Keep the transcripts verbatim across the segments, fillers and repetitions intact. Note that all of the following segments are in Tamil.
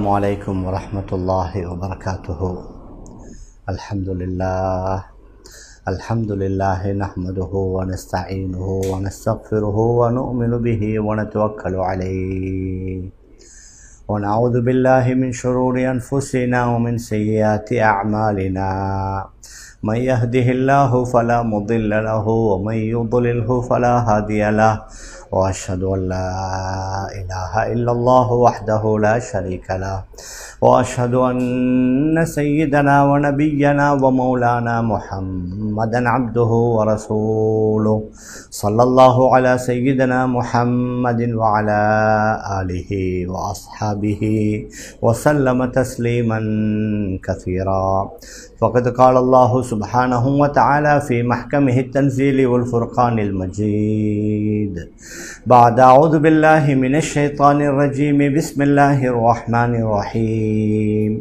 السلام عليكم ورحمة الله وبركاته. الحمد لله الحمد لله نحمده ونستعينه ونستغفره ونؤمن به ونتوكل عليه ونعوذ بالله من شرور أنفسنا ومن سيئات أعمالنا. من يهده الله فلا مضل له ومن يضلله فلا هادي له، وأشهد أن لا إله إلا الله وحده لا شريك له، وأشهد أن سيدنا ونبينا ومولانا محمدا عبده ورسوله، صلى الله على سيدنا محمد وعلى آله وأصحابه وسلم تسليما كثيرا. فقد قال الله سبحانه وتعالى في محكمه التنزيل والفرقان المجيد بعد أعوذ بالله من الشيطان الرجيم بسم الله الرحمن الرحيم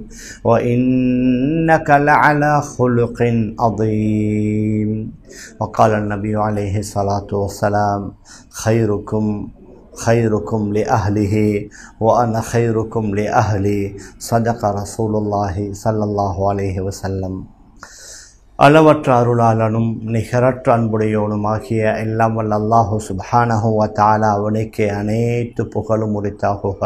وإنك لعلى خلق عظيم. وقال النبي عليه الصلاة والسلام خيركم خيركم لأهله وأنا خيركم لأهلي. صدق رسول الله صلى الله عليه وسلم. அளவற்ற அருளாளனும் நிகரற்ற அன்புடையோனுமாகிய எல்லாம் வல்ல அல்லாஹு சுப்ஹானஹு வ தஆலா அவனுக்கே அனைத்து புகழும் உரித்தாகுக.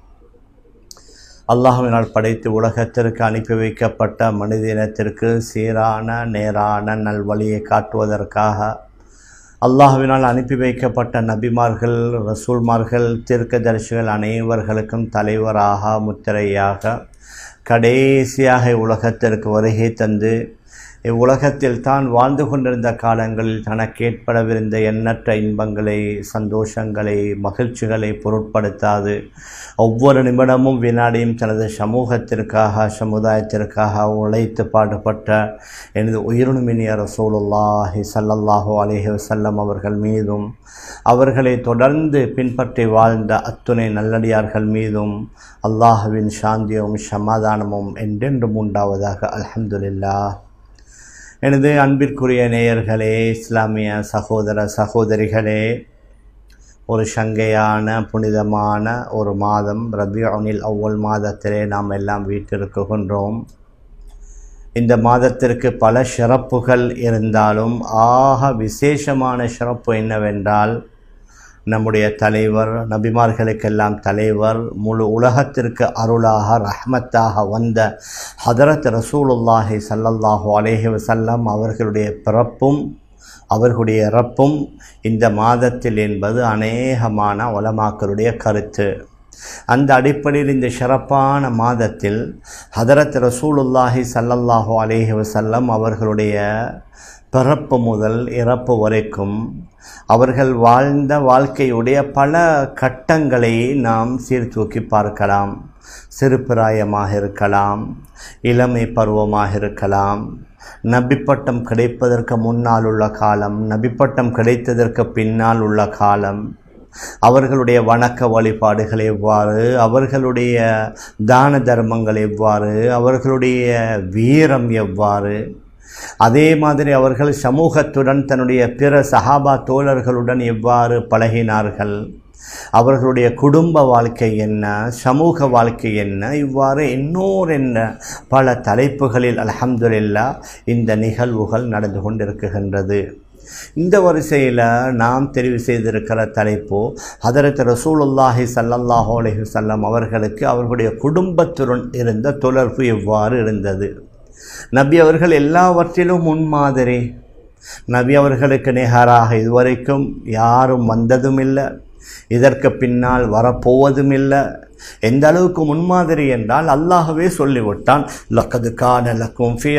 அல்லாஹ்வினால் படைத்து உலகத்திற்கு அனுப்பி வைக்கப்பட்ட மனித இனத்திற்கு சீரான நேரான நல்வழியை காட்டுவதற்காக அல்லாஹ்வினால் அனுப்பி வைக்கப்பட்ட நபிமார்கள், ரசூல்மார்கள், தீர்க்கதரிசிகள் அனைவர்களுக்கும் தலைவராக முத்திரையாக கடைசியாக உலகத்திற்கு வருகை தந்து இவ்வுலகத்தில் தான் வாழ்ந்து கொண்டிருந்த காலங்களில் தனக்கு ஏற்படவிருந்த எண்ணற்ற இன்பங்களை, சந்தோஷங்களை, மகிழ்ச்சிகளை பொருட்படுத்தாது ஒவ்வொரு நிமிடமும் வினாடியும் தனது சமூகத்திற்காக சமுதாயத்திற்காக உழைத்து பாடுபட்ட எனது உயிரினுமினிய ரசூலுல்லாஹி ஸல்லல்லாஹு அலைஹி வஸல்லம் அவர்கள் மீதும் அவர்களை தொடர்ந்து பின்பற்றி வாழ்ந்த அத்துணை நல்லடியார்கள் மீதும் அல்லாஹ்வின் சாந்தியும் சமாதானமும் என்றென்றும் உண்டாவதாக. அல்ஹம்துலில்லாஹ். எனது அன்பிற்குரிய நேயர்களே, இஸ்லாமிய சகோதர சகோதரிகளே, ஒரு சங்கையான புனிதமான ஒரு மாதம் ரபியுல் அவ்வல் மாதத்திலே நாம் எல்லாம் வீட்டிருக்கின்றோம். இந்த மாதத்திற்கு பல சிறப்புகள் இருந்தாலும் ஆக விசேஷமான சிறப்பு என்னவென்றால், நம்முடைய தலைவர், நபிமார்களுக்கெல்லாம் தலைவர், முழு உலகத்திற்கு அருளாக ரஹ்மத்தாக வந்த ஹதரத் ரசூலுல்லாஹி ஸல்லல்லாஹு அலைஹி வஸல்லம் அவர்களுடைய பிறப்பும் அவர்களுடைய இறப்பும் இந்த மாதத்தில் என்பது அநேகமான உலமாக்களுடைய கருத்து. அந்த அடிப்படையில் இந்த சிறப்பான மாதத்தில் ஹதரத் ரசூலுல்லாஹி ஸல்லல்லாஹு அலைஹி வஸல்லம் அவர்களுடைய பிறப்பு முதல் இறப்பு வரைக்கும் அவர்கள் வாழ்ந்த வாழ்க்கையுடைய பல கட்டங்களை நாம் சீர்தூக்கி பார்க்கலாம். சிறுபிராயமாக இருக்கலாம், இளமை பருவமாக இருக்கலாம், நபிப்பட்டம் கிடைப்பதற்கு முன்னால் உள்ள காலம், நபிப்பட்டம் கிடைத்ததற்கு பின்னால் உள்ள காலம், அவர்களுடைய வணக்க வழிபாடுகள் எவ்வாறு, அவர்களுடைய தான தர்மங்கள் எவ்வாறு, அவர்களுடைய வீரம் எவ்வாறு, அதே மாதிரி அவர்கள் சமூகத்துடன் தன்னுடைய பிற சஹாபா தோழர்களுடன் எவ்வாறு பழகினார்கள், அவர்களுடைய குடும்ப வாழ்க்கை என்ன, சமூக வாழ்க்கை என்ன, இவ்வாறு இன்னொரு என்ன பல தலைப்புகளில் அல்ஹம்துலில்லாஹ் இந்த நிகழ்வுகள் நடந்து கொண்டிருக்கின்றது. இந்த வரிசையில் நாம் தெரிவு செய்திருக்கிற தலைப்பு ஹதரத் ரசூலுல்லாஹி ஸல்லல்லாஹு அலைஹி வஸல்லம் அவர்களுக்கு அவர்களுடைய குடும்பத்துடன் இருந்த தொடர்பு எவ்வாறு இருந்தது. நபி அவர்கள் எல்லாவற்றிலும் முன்மாதிரி. நபி அவர்களுக்கு நிகராக இதுவரைக்கும் யாரும் வந்ததும் இல்லை, இதற்கு பின்னால் வரப்போவதும் இல்லை. எந்த அளவுக்கு முன்மாதிரி என்றால் அல்லாஹ்வே சொல்லிவிட்டான், லக்கது கான லக்கும் ஃபீ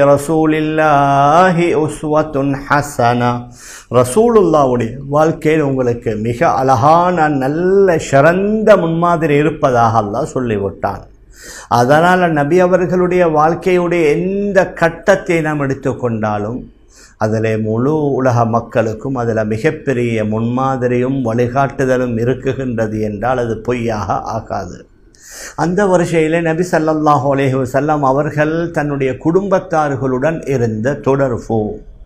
ரசூலில்லாஹி உஸ்வத்துன் ஹஸனா. ரசூலுல்லாஹ்வுடைய வாழ்க்கையில் உங்களுக்கு மிக அழகான நல்ல சிறந்த முன்மாதிரி இருப்பதாக அல்லாஹ் சொல்லிவிட்டான். அதனால் நபி அவர்களுடைய வாழ்க்கையுடைய எந்த கட்டத்தை நாம் எடுத்துக்கொண்டாலும் அதில் முழு உலக மக்களுக்கும் அதில் மிகப்பெரிய முன்மாதிரியும் வழிகாட்டுதலும் இருக்குகின்றது என்றால் அது பொய்யாக ஆகாது. அந்த வரிசையிலே நபி ஸல்லல்லாஹு அலைஹி வஸல்லம் அவர்கள் தன்னுடைய குடும்பத்தார்களுடன் இருந்த தொடர்பு,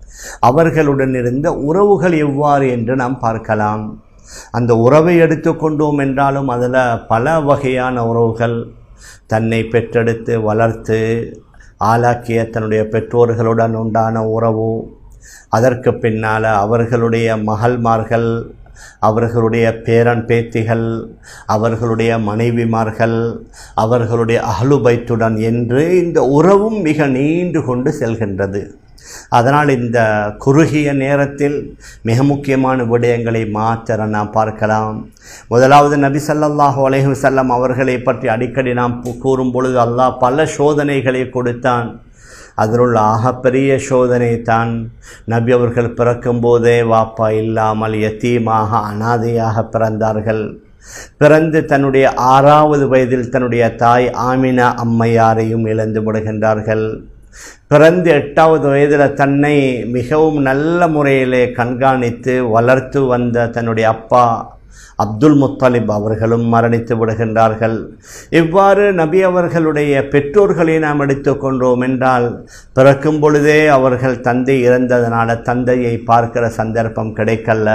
அவர்களுடன் இருந்த உறவுகள் எவ்வாறு என்று நாம் பார்க்கலாம். அந்த உறவை எடுத்துக்கொண்டோம் என்றாலும் அதில் பல வகையான உறவுகள், தன்னை பெற்றெடுத்து வளர்த்து ஆளாக்கிய தன்னுடைய பெற்றோர்களுடன் உண்டான உறவு, அதற்கு பின்னால் அவர்களுடைய மகள்மார்கள், அவர்களுடைய பேரன் பேத்திகள், அவர்களுடைய மனைவிமார்கள், அவர்களுடைய அஹ்லுபைத்துடன் என்று இந்த உறவும் மிக நீண்டு கொண்டு செல்கின்றது. அதனால் இந்த குறுகிய நேரத்தில் மிக முக்கியமான விடயங்களை மாத்திர நாம் பார்க்கலாம். முதலாவது, நபி ஸல்லல்லாஹு அலைஹி வஸல்லம் அவர்களை பற்றி அடிக்கடி நாம் கூறும் பொழுது அல்லாஹ் பல சோதனைகளை கொடுத்தான். அதிலுள்ள ஆகப்பெரிய சோதனை தான் நபி அவர்கள் பிறக்கும்போதே வாப்பா இல்லாமல் யத்தீமாக அனாதையாக பிறந்தார்கள். பிறந்து தன்னுடைய ஆறாவது வயதில் தன்னுடைய தாய் ஆமினா அம்மையாரையும் இழந்து விடுகின்றார்கள். பிறந்து எட்டாவது வயதில் தன்னை மிகவும் நல்ல முறையிலே கண்காணித்து வளர்த்து வந்த தன்னுடைய அப்பா அப்துல் முத்தலிப் அவர்களும் மரணித்து விடுகின்றார்கள். இவ்வாறு நபி அவர்களுடைய பெற்றோர்களை நாம் எடுத்துக்கொண்டோம் என்றால், பிறக்கும் பொழுதே அவர்கள் தந்தை இறந்ததனால தந்தையை பார்க்கிற சந்தர்ப்பம் கிடைக்கல.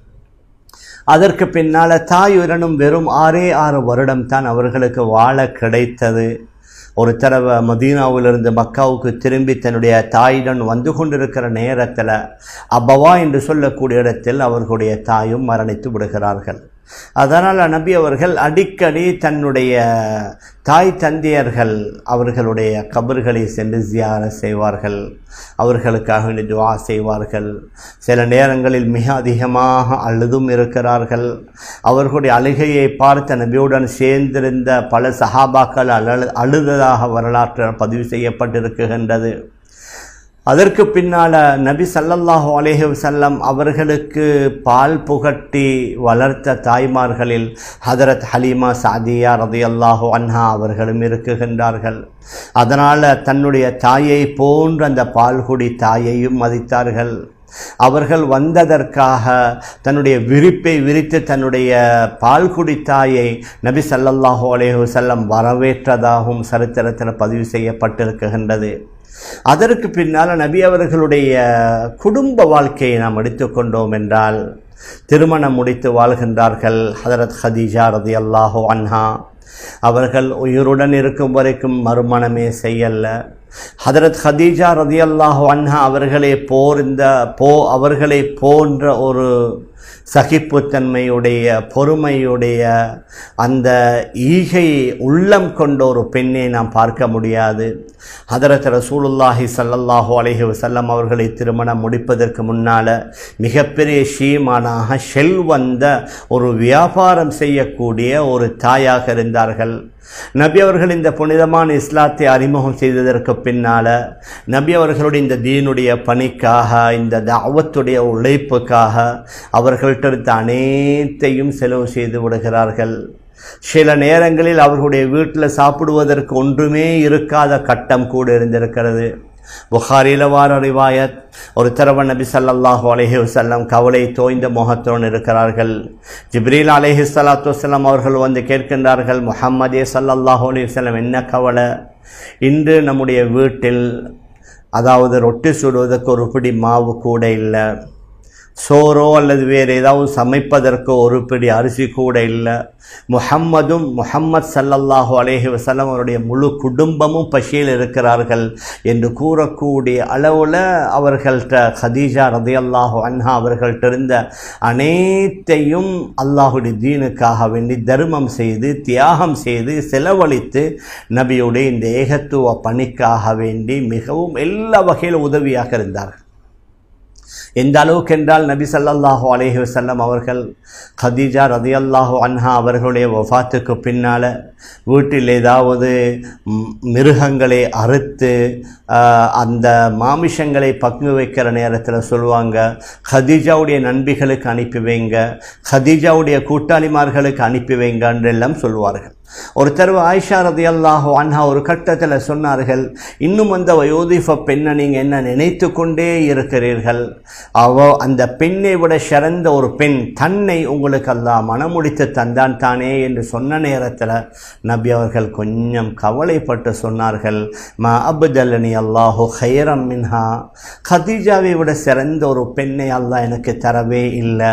அதற்கு பின்னால் தாயுடனும் வெறும் ஆறே ஆறு வருடம் தான் அவர்களுக்கு வாழ கிடைத்தது. ஒரு தடவை மதீனாவிலிருந்து மக்காவுக்கு திரும்பி தன்னுடைய தாயுடன் வந்து கொண்டிருக்கிற நேரத்தில் அபவா என்று சொல்லக்கூடிய இடத்தில் அவர்களுடைய தாயும் மரணித்து விடுகிறார்கள். அதனால் நபி அவர்கள் அடிக்கடி தன்னுடைய தாய் தந்தையர்கள் அவர்களுடைய கபர்களை சென்று ஜியார செய்வார்கள், அவர்களுக்காக துஆ செய்வார்கள். சில நேரங்களில் மிக அதிகமாக அழுதும் இருக்கிறார்கள். அவர்களுடைய அழுகையை பார்த்த நபியுடன் சேர்ந்திருந்த பல சஹாபாக்கள் அழு அழுததாக வரலாற்று பதிவு செய்யப்பட்டிருக்கின்றது. அதற்கு பின்னால் நபி ஸல்லல்லாஹு அலைஹி வஸல்லம் அவர்களுக்கு பால் புகட்டி வளர்த்த தாய்மார்களில் ஹதரத் ஹலீமா சாதியா ரலியல்லாஹு அன்ஹா அவர்களும் இருக்குகின்றார்கள். அதனால் தன்னுடைய தாயை போன்ற அந்த பால்குடி தாயையும் மதித்தார்கள். அவர்கள் வந்ததற்காக தன்னுடைய விரிப்பை விரித்து தன்னுடைய பால்குடி தாயை நபி ஸல்லல்லாஹு அலைஹி வஸல்லம் வரவேற்றதாகவும் சரித்திரத்தில் பதிவு செய்யப்பட்டிருக்கின்றது. அதற்கு பின்னால் நபி அவர்களுடைய குடும்ப வாழ்க்கையை நாம் எடுத்துக்கொண்டோம் என்றால், திருமணம் முடித்து வாழ்கின்றார்கள். ஹதரத் ஹதீஜா ரலியல்லாஹு அன்ஹா அவர்கள் உயிருடன் இருக்கும் வரைக்கும் மறுமணமே செய்யல. ஹதரத் ஹதீஜா ரலியல்லாஹு அன்ஹா அவர்களை போர்ந்த போ அவர்களை போன்ற ஒரு சகிப்புத்தன்மையுடைய பொறுமையுடைய அந்த ஈகை உள்ளம் கொண்ட ஒரு பெண்ணை நாம் பார்க்க முடியாது. ஹதரத் ரசூலுல்லாஹி ஸல்லல்லாஹு அலைஹி வஸல்லம் அவர்களை திருமணம் முடிப்பதற்கு முன்னால் மிகப்பெரிய ஷீமானாக செல்வந்த ஒரு வியாபாரம் செய்யக்கூடிய ஒரு தாயாக இருந்தார்கள். நபி அவர்கள் இந்த புனிதமான இஸ்லாத்தை அறிமுகம் செய்ததற்கு பின்னால் நபி அவர்களுடைய இந்த தீனுடைய பணிக்காக, இந்த தாவத்துடைய உழைப்புக்காக அவர்கள்ட்ட இருந்த அனைத்தையும் செலவு செய்து விடுகிறார்கள். சில நேரங்களில் அவர்களுடைய வீட்டில் சாப்பிடுவதற்கு ஒன்றுமே இருக்காத கட்டம் கூட இருந்திருக்கிறது. புகாரில வார ரிவாயத், ஒரு தடவை நபி ஸல்லல்லாஹு அலைஹி வஸல்லம் கவலை தோய்ந்த முகத்துடன் இருக்கிறார்கள். ஜிப்ரீல் அலைஹி ஸலாத்து வஸலாம் அவர்கள் வந்து கேட்கின்றார்கள், முஹம்மதே ஸல்லல்லாஹு அலைஹி வஸல்லம் என்ன கவலை? இன்று நம்முடைய வீட்டில் அதாவது ரொட்டி சுடுவதற்கு ஒரு பிடி மாவு கூட இல்லை, சோறோ அல்லது வேறு ஏதாவது சமைப்பதற்கு ஒரு பிடி அரிசி கூட இல்லை. முஹம்மதும் முஹம்மத் ஸல்லல்லாஹு அலைஹி வஸல்லம் அவருடைய முழு குடும்பமும் பசியில் இருக்கிறார்கள் என்று கூறக்கூடிய அளவில் அவர்கள்ட்ட ஹதீஜா ரலியல்லாஹு அன்ஹா அவர்கள்ட்ட இருந்த அனைத்தையும் அல்லாஹுடைய தீனுக்காக வேண்டி தர்மம் செய்து தியாகம் செய்து செலவழித்து நபியுடைய இந்த ஏகத்துவ பணிக்காக வேண்டி மிகவும் எல்லா வகையில் உதவியாக இருந்தார்கள். எந்த அளவுக்கு என்றால், நபி ஸல்லல்லாஹு அலைஹி வஸல்லம் அவர்கள் ஹதீஜா ரலியல்லாஹு அன்ஹா அவர்களுடைய வஃபாத்துக்கு பின்னால் வீட்டில் ஏதாவது மிருகங்களை அறுத்து அந்த மாமிஷங்களை பங்கு வைக்கிற நேரத்தில் சொல்லுவாங்க, ஹதீஜாவுடைய நண்பிகளுக்கு அனுப்பி வைங்க, ஹதீஜாவுடைய கூட்டாளிமார்களுக்கு அனுப்பி வைங்கன்றெல்லாம் சொல்லுவார்கள். ஒரு தடவை ஆயிஷா ரலியல்லாஹு அன்ஹா ஒரு கட்டத்தில் சொன்னார்கள், இன்னும் அந்த வயோதிஃப பெண்ணை நீங்கள் என்ன நினைத்து கொண்டே இருக்கிறீர்கள்? அவ அந்த பெண்ணை விட சிறந்த ஒரு பெண் தன்னை உங்களுக்கு அல்லாஹ் மனமுடித்து தந்தான் தானே என்று சொன்ன நேரத்தில் நபி அவர்கள் கொஞ்சம் கவலைப்பட்டு சொன்னார்கள், மா அப்தலனி அல்லாஹு ஹைரம் மின்ஹா, ஹதீஜாவை விட சிறந்த ஒரு பெண்ணை அல்லாஹ் எனக்கு தரவே இல்லை.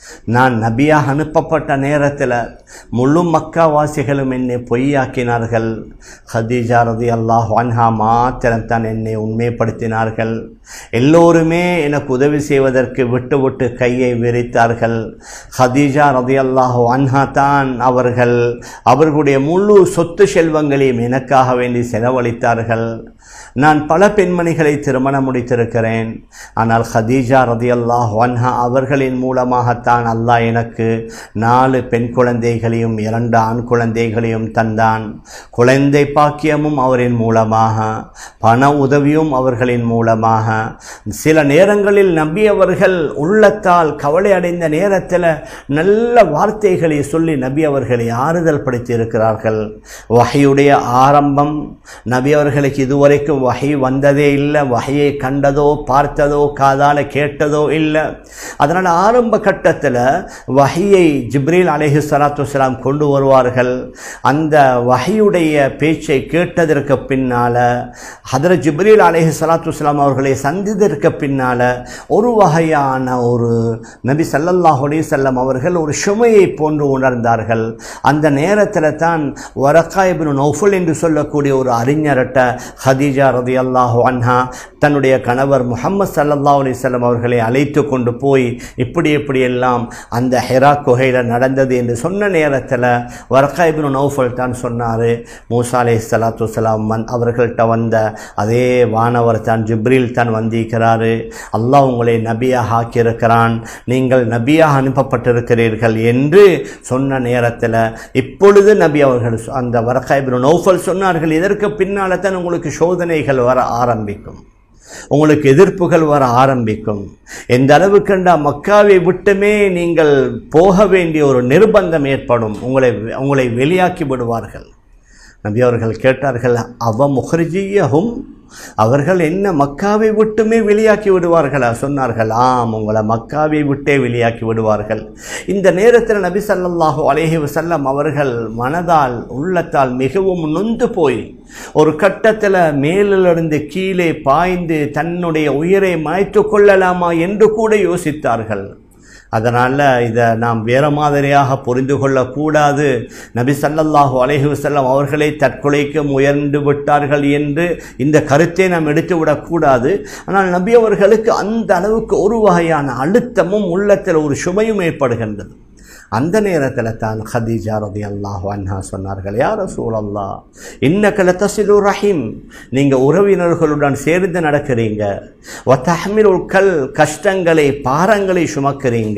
நான் நபியாக அனுப்பப்பட்ட நேரத்தில் முழு மக்காவாசிகளும் என்னை பொய்யாக்கினார்கள். ஹதீஜா ரலியல்லாஹு அன்ஹா மாத்திரம் தான் என்னை உண்மைப்படுத்தினார்கள். எல்லோருமே எனக்கு உதவி செய்வதற்கு விட்டு விட்டு கையை விரித்தார்கள். ஹதீஜா ரலியல்லாஹு அன்ஹா தான் அவர்கள் அவர்களுடைய முழு சொத்து செல்வங்களையும் எனக்காக வேண்டி செலவழித்தார்கள். நான் பல பெண்மணிகளை திருமணம் முடித்திருக்கிறேன். ஆனால் ஹதீஜா ரலியல்லாஹு அன்ஹா அவர்களின் மூலமாகத்தான் அல்லாஹ் எனக்கு நாலு பெண் குழந்தைகளையும் இரண்டு ஆண் குழந்தைகளையும் தந்தான். குழந்தை பாக்கியமும் அவரின் மூலமாக, பண உதவியும் அவர்களின் மூலமாக. சில நேரங்களில் நபி அவர்கள் உள்ளத்தால் கவலை அடைந்த நேரத்தில் நல்ல வார்த்தைகளை சொல்லி நபி அவர்களை ஆறுதல் படுத்தி இருக்கிறார்கள். வஹியுடைய ஆரம்பம், நபி அவர்களுக்கு இதுவரைக்கும் வஹி வந்ததே இல்லை, வஹியை கண்டதோ பார்த்ததோ காதால கேட்டதோ இல்லை. அதனால் ஆரம்ப கட்டத்தில் வஹியை ஜிப்ரீல் அலைஹி ஸலாத்து வஸலாம் கொண்டு வருவார்கள். அந்த வஹியுடைய பேச்சை கேட்டதற்கு பின்னால், ஹதரத் ஜிப்ரீல் அலைஹி ஸலாத்து வஸலாம் அவர்களை சந்தித்ததற்கு பின்னால் ஒரு வகையான ஒரு நபி ஸல்லல்லாஹு அலைஹி வஸல்லம் அவர்கள் ஒரு சுமையை போன்று உணர்ந்தார்கள். அந்த நேரத்தில் தான் வரக்கா இப்னு நௌஃபல் என்று சொல்லக்கூடிய ஒரு அறிஞர்கிட்ட ஹதீஜா ரலியல்லாஹு அன்ஹா தன்னுடைய கணவர் முஹம்மது ஸல்லல்லாஹு அலைஹி வஸல்லம் அவர்களை அழைத்து கொண்டு போய் இப்படி இப்படியெல்லாம் அந்த ஹிரா குகையில் நடந்தது என்று சொன்ன நேரத்தில் வரக்கா இப்னு நௌஃபல் தான் சொன்னார், மூசா அலைஹிஸ்ஸலாத்து வஸ்ஸலாம் அவர்கள்ட்ட வந்த அதே வானவர் தான் ஜிப்ரீல் தான் வந்திருக்கிறாரு. அல்லாஹ் உங்களை நபியாக ஆக்கியிருக்கிறான், நீங்கள் நபியாக அனுப்பப்பட்டிருக்கிறீர்கள் என்று சொன்ன நேரத்தில் இப்பொழுது நபி அவர்கள் அந்த வரக்கா இப்னு நௌஃபல் சொன்னார்கள், இதற்கு பின்னால் தான் உங்களுக்கு சோதனைகள் வர ஆரம்பிக்கும், உங்களுக்கு எதிர்ப்புகள் வர ஆரம்பிக்கும். எந்த அளவுக்குண்டா மக்காவை விட்டுமே நீங்கள் போக வேண்டிய ஒரு நிர்பந்தம் ஏற்படும், உங்களை உங்களை வெளியாக்கி விடுவார்கள். நபி அவர்கள் கேட்டார்கள், அவ முஹர்ஜியஹும், அவர்கள் என்ன மக்காவை விட்டுமே வெளியாக்கி விடுவார்களா? சொன்னார்கள், ஆம், உங்களை மக்காவை விட்டே வெளியாக்கி விடுவார்கள். இந்த நேரத்தில் நபி ஸல்லல்லாஹு அலைஹி வஸல்லம் அவர்கள் மனதால் உள்ளத்தால் மிகவும் நொந்து போய் ஒரு கட்டத்தில் மேலிலிருந்து கீழே பாய்ந்து தன்னுடைய உயிரை மாய்த்து கொள்ளலாமா என்று கூட யோசித்தார்கள். அதனால் இதை நாம் வேறு மாதிரியாக புரிந்து கொள்ளக்கூடாது. நபி ஸல்லல்லாஹு அலைஹி வஸல்லம் அவர்களை தற்கொலைக்கு முயன்று விட்டார்கள் என்று இந்த கருத்தை நாம் எடுத்துவிடக்கூடாது. ஆனால் நபி அவர்களுக்கு அந்த அளவுக்கு ஒரு வகையான அழுத்தமும் உள்ளத்தில் ஒரு சுமையும் ஏற்படுகின்றது. அந்த நேரத்தில் தான் ஹதீஜா ரலியல்லாஹு அன்ஹா சொன்னார்கள், யா ரசூலல்லாஹ், இன்னக லதஸிலு ரஹீம், நீங்கள் உறவினர்களுடன் சேர்ந்து நடக்கிறீங்க, வதஹ்மிலுல் கல், கஷ்டங்களை பாரங்களை சுமக்கிறீங்க,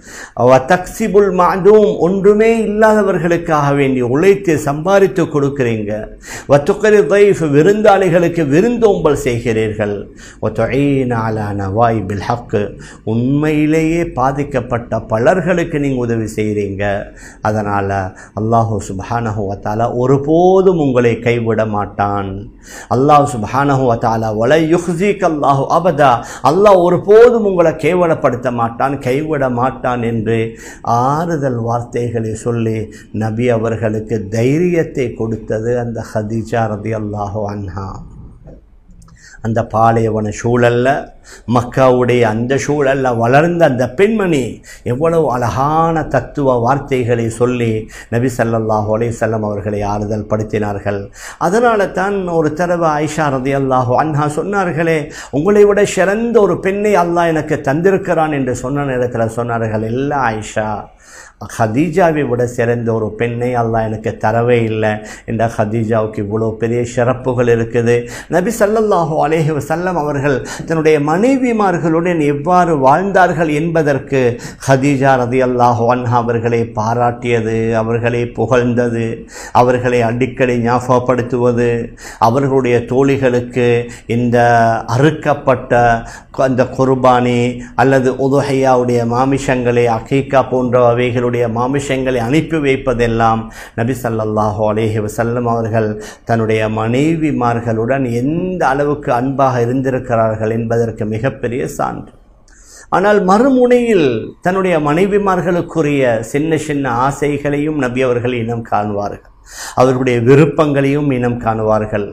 வதக்ஸிபுல் மஅதூம், ஒன்றுமே இல்லாதவர்களுக்காக வேண்டி உழைத்து சம்பாதித்து கொடுக்கிறீங்க, வதுக்ரி தைஃப், விருந்தாளிகளுக்கு விருந்தோம்பல் செய்கிறீர்கள், வதுஈன அலா நவாயிபில் ஹக், உண்மையிலேயே பாதிக்கப்பட்ட பலர்களுக்கு நீங்கள் உதவி செய்கிறீங்க. அதனால் அல்லாஹு சுப்ஹானஹு வ தஆலா ஒருபோதும் உங்களை கைவிட மாட்டான். அல்லாஹ் சுப்ஹானஹு வ தஆலா வலை யுஹ்ஸிக அல்லாஹு அபதா, அல்லாஹ் ஒருபோதும் உங்களை கேவலப்படுத்த மாட்டான், கைவிட மாட்டான் என்று ஆறுதல் வார்த்தைகளை சொல்லி நபி அவர்களுக்கு தைரியத்தை கொடுத்தது அந்த ஹதீஜா ரலியல்லாஹு அன்ஹா. அந்த பாலைவன சூழலில், மக்காவுடைய அந்த சூழலில் வளர்ந்த அந்த பெண்மணி எவ்வளவு அழகான தத்துவ வார்த்தைகளை சொல்லி நபி ஸல்லல்லாஹு அலைஹி வஸல்லம் அவர்களை ஆறுதல் படுத்தினார்கள். அதனால தான் ஒரு தடவை ஆயிஷா ரலியல்லாஹு அன்ஹா சொன்னார்களே, உங்களை விட சிறந்த ஒரு பெண்ணை அல்லாஹ் எனக்கு தந்திருக்கிறான் என்று சொன்ன நேரத்தில் சொன்னார்கள், இல்லை ஆயிஷா, ஹதீஜாவை விட சிறந்த ஒரு பெண்ணை அல்லாஹ் எனக்கு தரவே இல்லை என்ற ஹதீஜாவுக்கு இவ்வளோ பெரிய சிறப்புகள் இருக்குது. நபி ஸல்லல்லாஹு அலைஹி வஸல்லம் அவர்கள் தன்னுடைய மனைவிமார்களுடன் எவ்வாறு வாழ்ந்தார்கள் என்பதற்கு ஹதீஜா ரலியல்லாஹு அன்ஹா அவர்களை பாராட்டியது, அவர்களை புகழ்ந்தது, அவர்களை அடிக்கடி ஞாபகப்படுத்துவது, அவர்களுடைய தோழிகளுக்கு இந்த அறுக்கப்பட்ட அந்த குர்பானி அல்லது உதுஹையாவுடைய மாமிஷங்களை, அகீகா போன்றவைகளுடைய மாமிஷங்களை அனுப்பி வைப்பதெல்லாம் நபி ஸல்லல்லாஹு அலைஹி வஸல்லம் அவர்கள் தன்னுடைய மனைவிமார்களுடன் எந்த அளவுக்கு அன்பாக இருந்திருக்கிறார்கள் என்பதற்கு மிகப்பெரிய சான்று. ஆனால் மறுமுனையில் தன்னுடைய மனைவிமார்களுக்குரிய சின்ன சின்ன ஆசைகளையும் நபி அவர்கள் இனம் காணுவார்கள், அவர்களுடைய விருப்பங்களையும் இனம் காணுவார்கள்.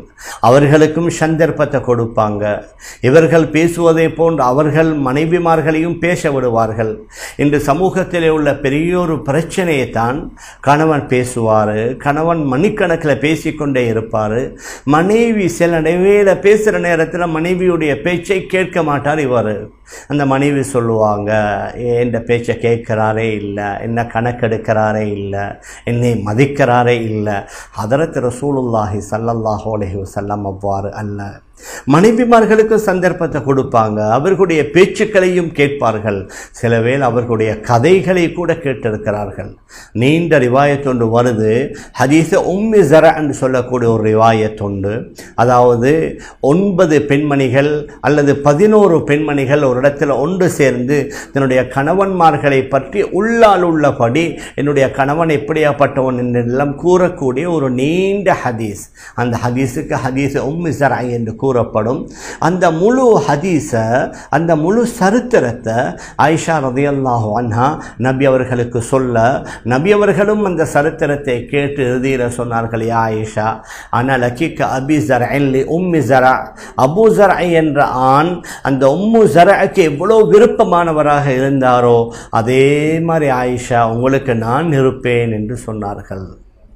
அவர்களுக்கும் சந்தர்ப்பத்தை கொடுப்பாங்க. இவர்கள் பேசுவதை போன்று அவர்கள் மனைவிமார்களையும் பேச விடுவார்கள். இன்று சமூகத்திலே உள்ள பெரியோரு பிரச்சனையை தான் கணவன் பேசுவார், கணவன் மணிக்கணக்கில் பேசிக்கொண்டே இருப்பார். மனைவி சில வேளை பேசுகிற நேரத்தில் மனைவியுடைய பேச்சை கேட்க மாட்டார் இவர். அந்த மனைவி சொல்லுவாங்க, என் பேச்சை கேட்கிறாரே இல்லை, என்ன கணக்கெடுக்கிறாரே இல்லை, என்னை மதிக்கிறாரே இல்லை. ஹதரத் ரசூலுல்லாஹி ஸல்லல்லாஹு அலைஹி வஸல்லம் அவ்வாறு அல்ல. மனைவிமார்களுக்கு சந்தர்ப்பத்தை கொடுப்பாங்க, அவர்களுடைய பேச்சுக்களையும் கேட்பார்கள். சில வேளை அவர்களுடைய கதைகளை கூட கேட்டிருக்கிறார்கள். நீண்ட ரிவாயத்தொன்று வருது, ஹதீஸ உம்மி ஸரா என்று சொல்லக்கூடிய ஒரு ரிவாயத்தொண்டு. அதாவது ஒன்பது பெண்மணிகள் அல்லது பதினோரு பெண்மணிகள் ஒரு இடத்துல ஒன்று சேர்ந்து தன்னுடைய கணவன்மார்களை பற்றி உள்ளால் உள்ளபடி என்னுடைய கணவன் எப்படியாப்பட்டவன் என்றெல்லாம் கூறக்கூடிய ஒரு நீண்ட ஹதீஸ். அந்த ஹதீஸுக்கு ஹதீஸ உம்மி ஸரா என்று கூறப்படும். அந்த முழு ஹதீஸ, அந்த முழு சரித்திரத்தை ஆயிஷா ரலியல்லாஹு அன்ஹா நபி அவர்களுக்கு சொல்ல, நபி அவர்களும் அந்த சரித்திரத்தை கேட்டு இறுதியில் சொன்னார்கள், யா ஆயிஷா அன லகிக அபி ஸரஇன் லி உம்மி ஸரா. அபூ ஸரா என்ற ஆண் அந்த உம்மு ஸராக்கு எவ்வளோ விருப்பமானவராக இருந்தாரோ அதே மாதிரி ஆயிஷா உங்களுக்கு நான் இருப்பேன் என்று சொன்னார்கள்.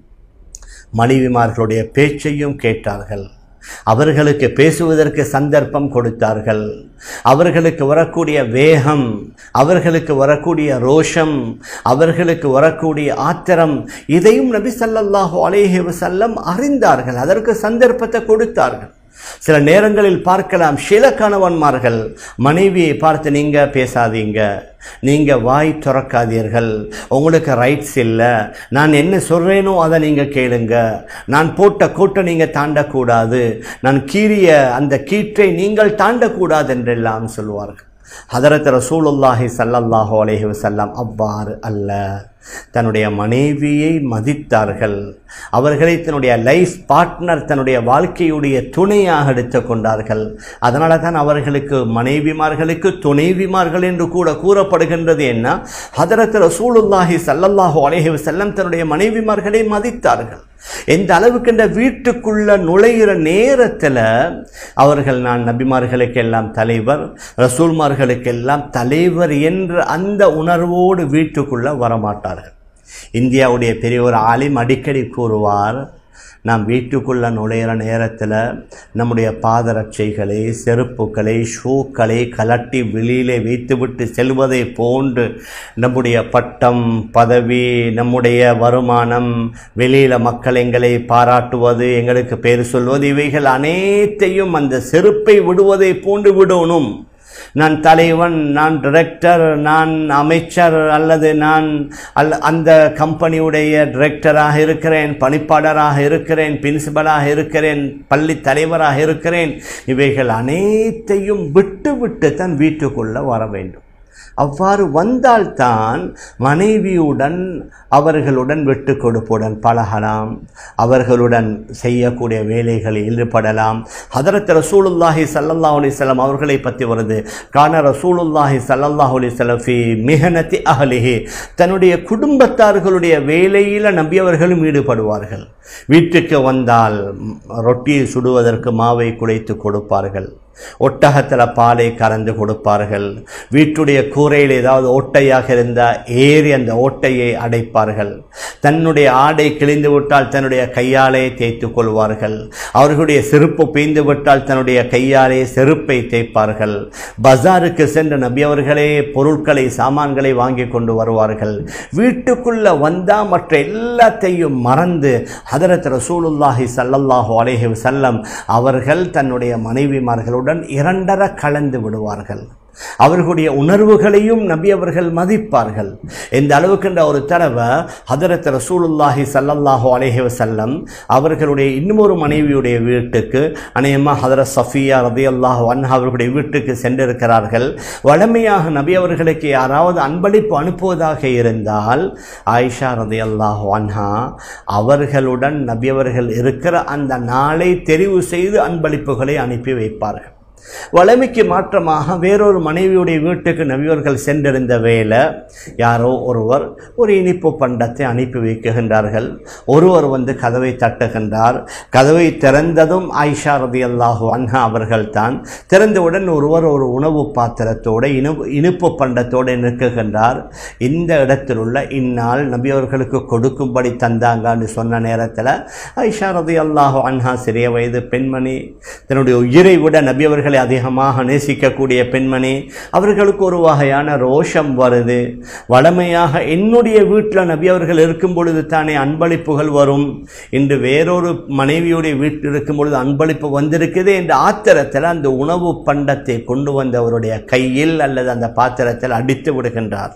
மனைவிமார்களுடைய பேச்சையும் கேட்டார்கள், அவர்களுக்கு பேசுவதற்கு சந்தர்ப்பம் கொடுத்தார்கள். அவர்களுக்கு வரக்கூடிய வேகம், அவர்களுக்கு வரக்கூடிய ரோஷம், அவர்களுக்கு வரக்கூடிய ஆத்திரம், இதையும் நபி ஸல்லல்லாஹு அலைஹி வஸல்லம் அறிந்தார்கள், அதற்கு சந்தர்ப்பத்தை கொடுத்தார்கள். சில நேரங்களில் பார்க்கலாம், சில கணவன்மார்கள் மனைவியை பார்த்து நீங்க பேசாதீங்க, நீங்க வாய் திறக்காதீர்கள், உங்களுக்கு ரைட்ஸ் இல்லை, நான் என்ன சொல்றேனோ அதை நீங்க கேளுங்க, நான் போட்ட கோட்டை நீங்க தாண்டக்கூடாது, நான் கீறிய அந்த கீற்றை நீங்கள் தாண்டக்கூடாது என்றெல்லாம் சொல்வார்கள். ஹதரத் ரசூலுல்லாஹி ஸல்லல்லாஹு அலைஹி வஸல்லம் அவ்வாறு அல்ல. தன்னுடைய மனைவியை மதித்தார்கள். அவர்களை தன்னுடைய லைஃப் பார்ட்னர், தன்னுடைய வாழ்க்கையுடைய துணையாக எடுத்துக் கொண்டார்கள். அதனால தான் அவர்களுக்கு மனைவிமார்களுக்கு துணைவிமார்கள் என்று கூட கூறப்படுகின்றது. என்ன, ஹதரத் ரசூலுல்லாஹி ஸல்லல்லாஹு அலைஹி வஸல்லம் தன்னுடைய மனைவிமார்களை மதித்தார்கள். எந்த அளவுக்கு இந்த வீட்டுக்குள்ள நுழைகிற நேரத்தில் அவர்கள் நான் நபிமார்களுக்கெல்லாம் தலைவர், ரசூல்மார்களுக்கெல்லாம் தலைவர் என்ற அந்த உணர்வோடு வீட்டுக்குள்ள வரமாட்டார்கள். இந்தியாவுடைய பெரிய ஒரு ஆலிம் அடிக்கடி கூறுவார், நாம் வீட்டுக்குள்ளே நுழையிற நேரத்தில் நம்முடைய பாதரட்சைகளை, செருப்புக்களை, ஷூக்களை கலட்டி வெளியிலே வைத்துவிட்டு செல்வதை போன்று நம்முடைய பட்டம், பதவி, நம்முடைய வருமானம், வெளியில் மக்கள் எங்களை பாராட்டுவது, எங்களுக்கு பேர் சொல்வது, இவைகள் அனைத்தையும் அந்த செருப்பை விடுவதை போன்று விடணும். நான் தலைவன், நான் டிரெக்டர், நான் அமைச்சர், அல்லது நான் அல்ல அந்த கம்பெனியுடைய டிரெக்டராக இருக்கிறேன், பணிப்பாளராக இருக்கிறேன், பிரின்சிபலாக இருக்கிறேன், பள்ளி தலைவராக இருக்கிறேன், இவைகள் அனைத்தையும் விட்டு விட்டு தான் வீட்டுக்குள்ளே வர வேண்டும். அவ்வாறு வந்தால்தான் மனைவியுடன் அவர்களுடன் விட்டு கொடுப்புடன் பழகலாம், அவர்களுடன் செய்யக்கூடிய வேலைகளில் ஈடுபடலாம். ஹதரத் ரசூலுல்லாஹி ஸல்லல்லாஹு அலைஹி வஸல்லம் அவர்களை பற்றி வருது, கான ரசூலுல்லாஹி ஸல்லல்லாஹு அலைஹி வஸல்லம் ஃபீ மிஹனத்தி அஹ்லிஹி, தன்னுடைய குடும்பத்தார்களுடைய வேலையில் நபி அவர்களும் ஈடுபடுவார்கள். வீட்டுக்கு வந்தால் ரொட்டியை சுடுவதற்கு மாவை குழைத்து கொடுப்பார்கள், ஒட்டகத்தில் பாலை கறந்து கொடுப்பார்கள், வீட்டுடைய கூரையில் ஏதாவது ஓட்டையாக இருந்தால் ஏறி அந்த ஓட்டையை அடைப்பார்கள், தன்னுடைய ஆடை கிழிந்து விட்டால் தன்னுடைய கையாலே தேய்த்து கொள்வார்கள், அவர்களுடைய செருப்பு பீய்ந்து விட்டால் தன்னுடைய கையாலே செருப்பை தேய்ப்பார்கள். பஜாருக்கு சென்ற நபி அவர்களே பொருட்களை, சாமான்களை வாங்கி கொண்டு வருவார்கள். வீட்டுக்குள்ள வந்தால் மற்ற எல்லாத்தையும் மறந்து ஹதரத் ரசூலுல்லாஹி ஸல்லல்லாஹு அலைஹி வஸல்லம் அவர்கள் தன்னுடைய மனைவிமார்களுடன் இரண்டர கலந்து விடுவார்கள். அவர்களுடைய உணர்வுகளையும் நபி அவர்கள் மதிப்பார்கள். இந்த அளவுக்கு ஒரு தடவை ஹதரத் ரசூலுல்லாஹி ஸல்லல்லாஹு அலைஹி வஸல்லம் அவர்களுடைய இன்னொரு மனைவியுடைய வீட்டுக்கு, அநேகமாக ஹதரத் சஃபியா ரலியல்லாஹு அன்ஹா அவர்களுடைய வீட்டுக்கு சென்றிருக்கிறார்கள். வழமையாக நபி அவர்களுக்கு யாராவது அன்பளிப்பு அனுப்புவதாக இருந்தால் ஆயிஷா ரலியல்லாஹு அன்ஹா அவர்களுடன் நபி அவர்கள் இருக்கிற அந்த நாளை தெரிவு செய்து அன்பளிப்புகளை அனுப்பி வைப்பார்கள். வளமைக்கு மாற்றமாக வேறொரு மனைவியுடைய வீட்டுக்கு நபியவர்கள் சென்றிருந்த வேளை யாரோ ஒருவர் ஒரு இனிப்பு பண்டத்தை அனுப்பி வைக்கின்றார்கள். ஒருவர் வந்து கதவை தட்டுகின்றார். கதவை திறந்ததும் ஆயிஷா ரலியல்லாஹு அன்ஹா அவர்கள் தான். திறந்தவுடன் ஒருவர் ஒரு உணவு பாத்திரத்தோடு இனிப்பு இனிப்பு பண்டத்தோடு நிற்கின்றார். இந்த இடத்தில் உள்ள இந்நாள் நபியவர்களுக்கு கொடுக்கும்படி தந்தாங்கன்னு சொன்ன நேரத்தில் ஆயிஷா ரலியல்லாஹு அன்ஹா சிறிய வயது பெண்மணி, தன்னுடைய உயிரை விட நபியவர்கள் அதிகமாக நேசிக்கக்கூடிய பெண்மணி, அவர்களுக்கு ஒரு வகையான ரோஷம் வருது. வளமையாக என்னுடைய வீட்டில் நபி அவர்கள் இருக்கும் பொழுது தானே அன்பளிப்புகள் வரும், இன்று வேறொரு மனைவியுடைய வீட்டில் இருக்கும் பொழுது அன்பளிப்பு வந்திருக்குது என்ற ஆத்திரத்தில் அந்த உணவு பண்டத்தை கொண்டு வந்தவருடைய கையில் அல்லது அந்த பாத்திரத்தில் அடித்து விடுகின்றார்.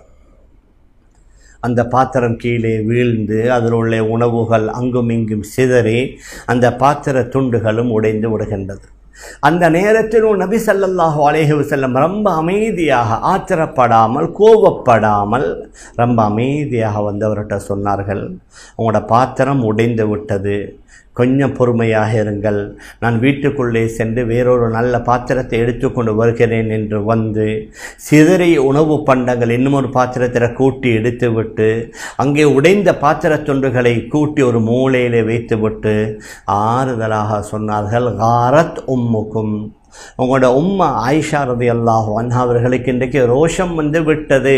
அந்த பாத்திரம் கீழே வீழ்ந்து அதில் உள்ள உணவுகள் அங்கும் இங்கும் சிதறி அந்த பாத்திர துண்டுகளும் உடைந்து விடுகின்றது. அந்த நேரத்தில் நபி ஸல்லல்லாஹு அலைஹி வஸல்லம் ரொம்ப அமைதியாக, ஆத்திரப்படாமல், கோபப்படாமல் ரொம்ப அமைதியாக வந்தவர்கிட்ட சொன்னார்கள், உங்களோட பாத்திரம் உடைந்து விட்டது, கொஞ்சம் பொறுமையாக இருங்கள், நான் வீட்டுக்குள்ளே சென்று வேறொரு நல்ல பாத்திரத்தை எடுத்துக்கொண்டு வருகிறேன் என்று வந்து சிதறிய உணவு பண்டங்கள் இன்னும் ஒரு பாத்திரத்தில் கூட்டி எடுத்துவிட்டு அங்கே உடைந்த பாத்திர துண்டுகளை கூட்டி ஒரு மூலையிலே வைத்துவிட்டு ஆறுதலாக சொன்னார்கள், காரத் உம்முக்கும், உங்களோட உம்மா ஆயிஷா ரலியல்லாஹு அன்ஹா அவர்களுக்கு இன்றைக்கு ரோஷம் வந்து விட்டது.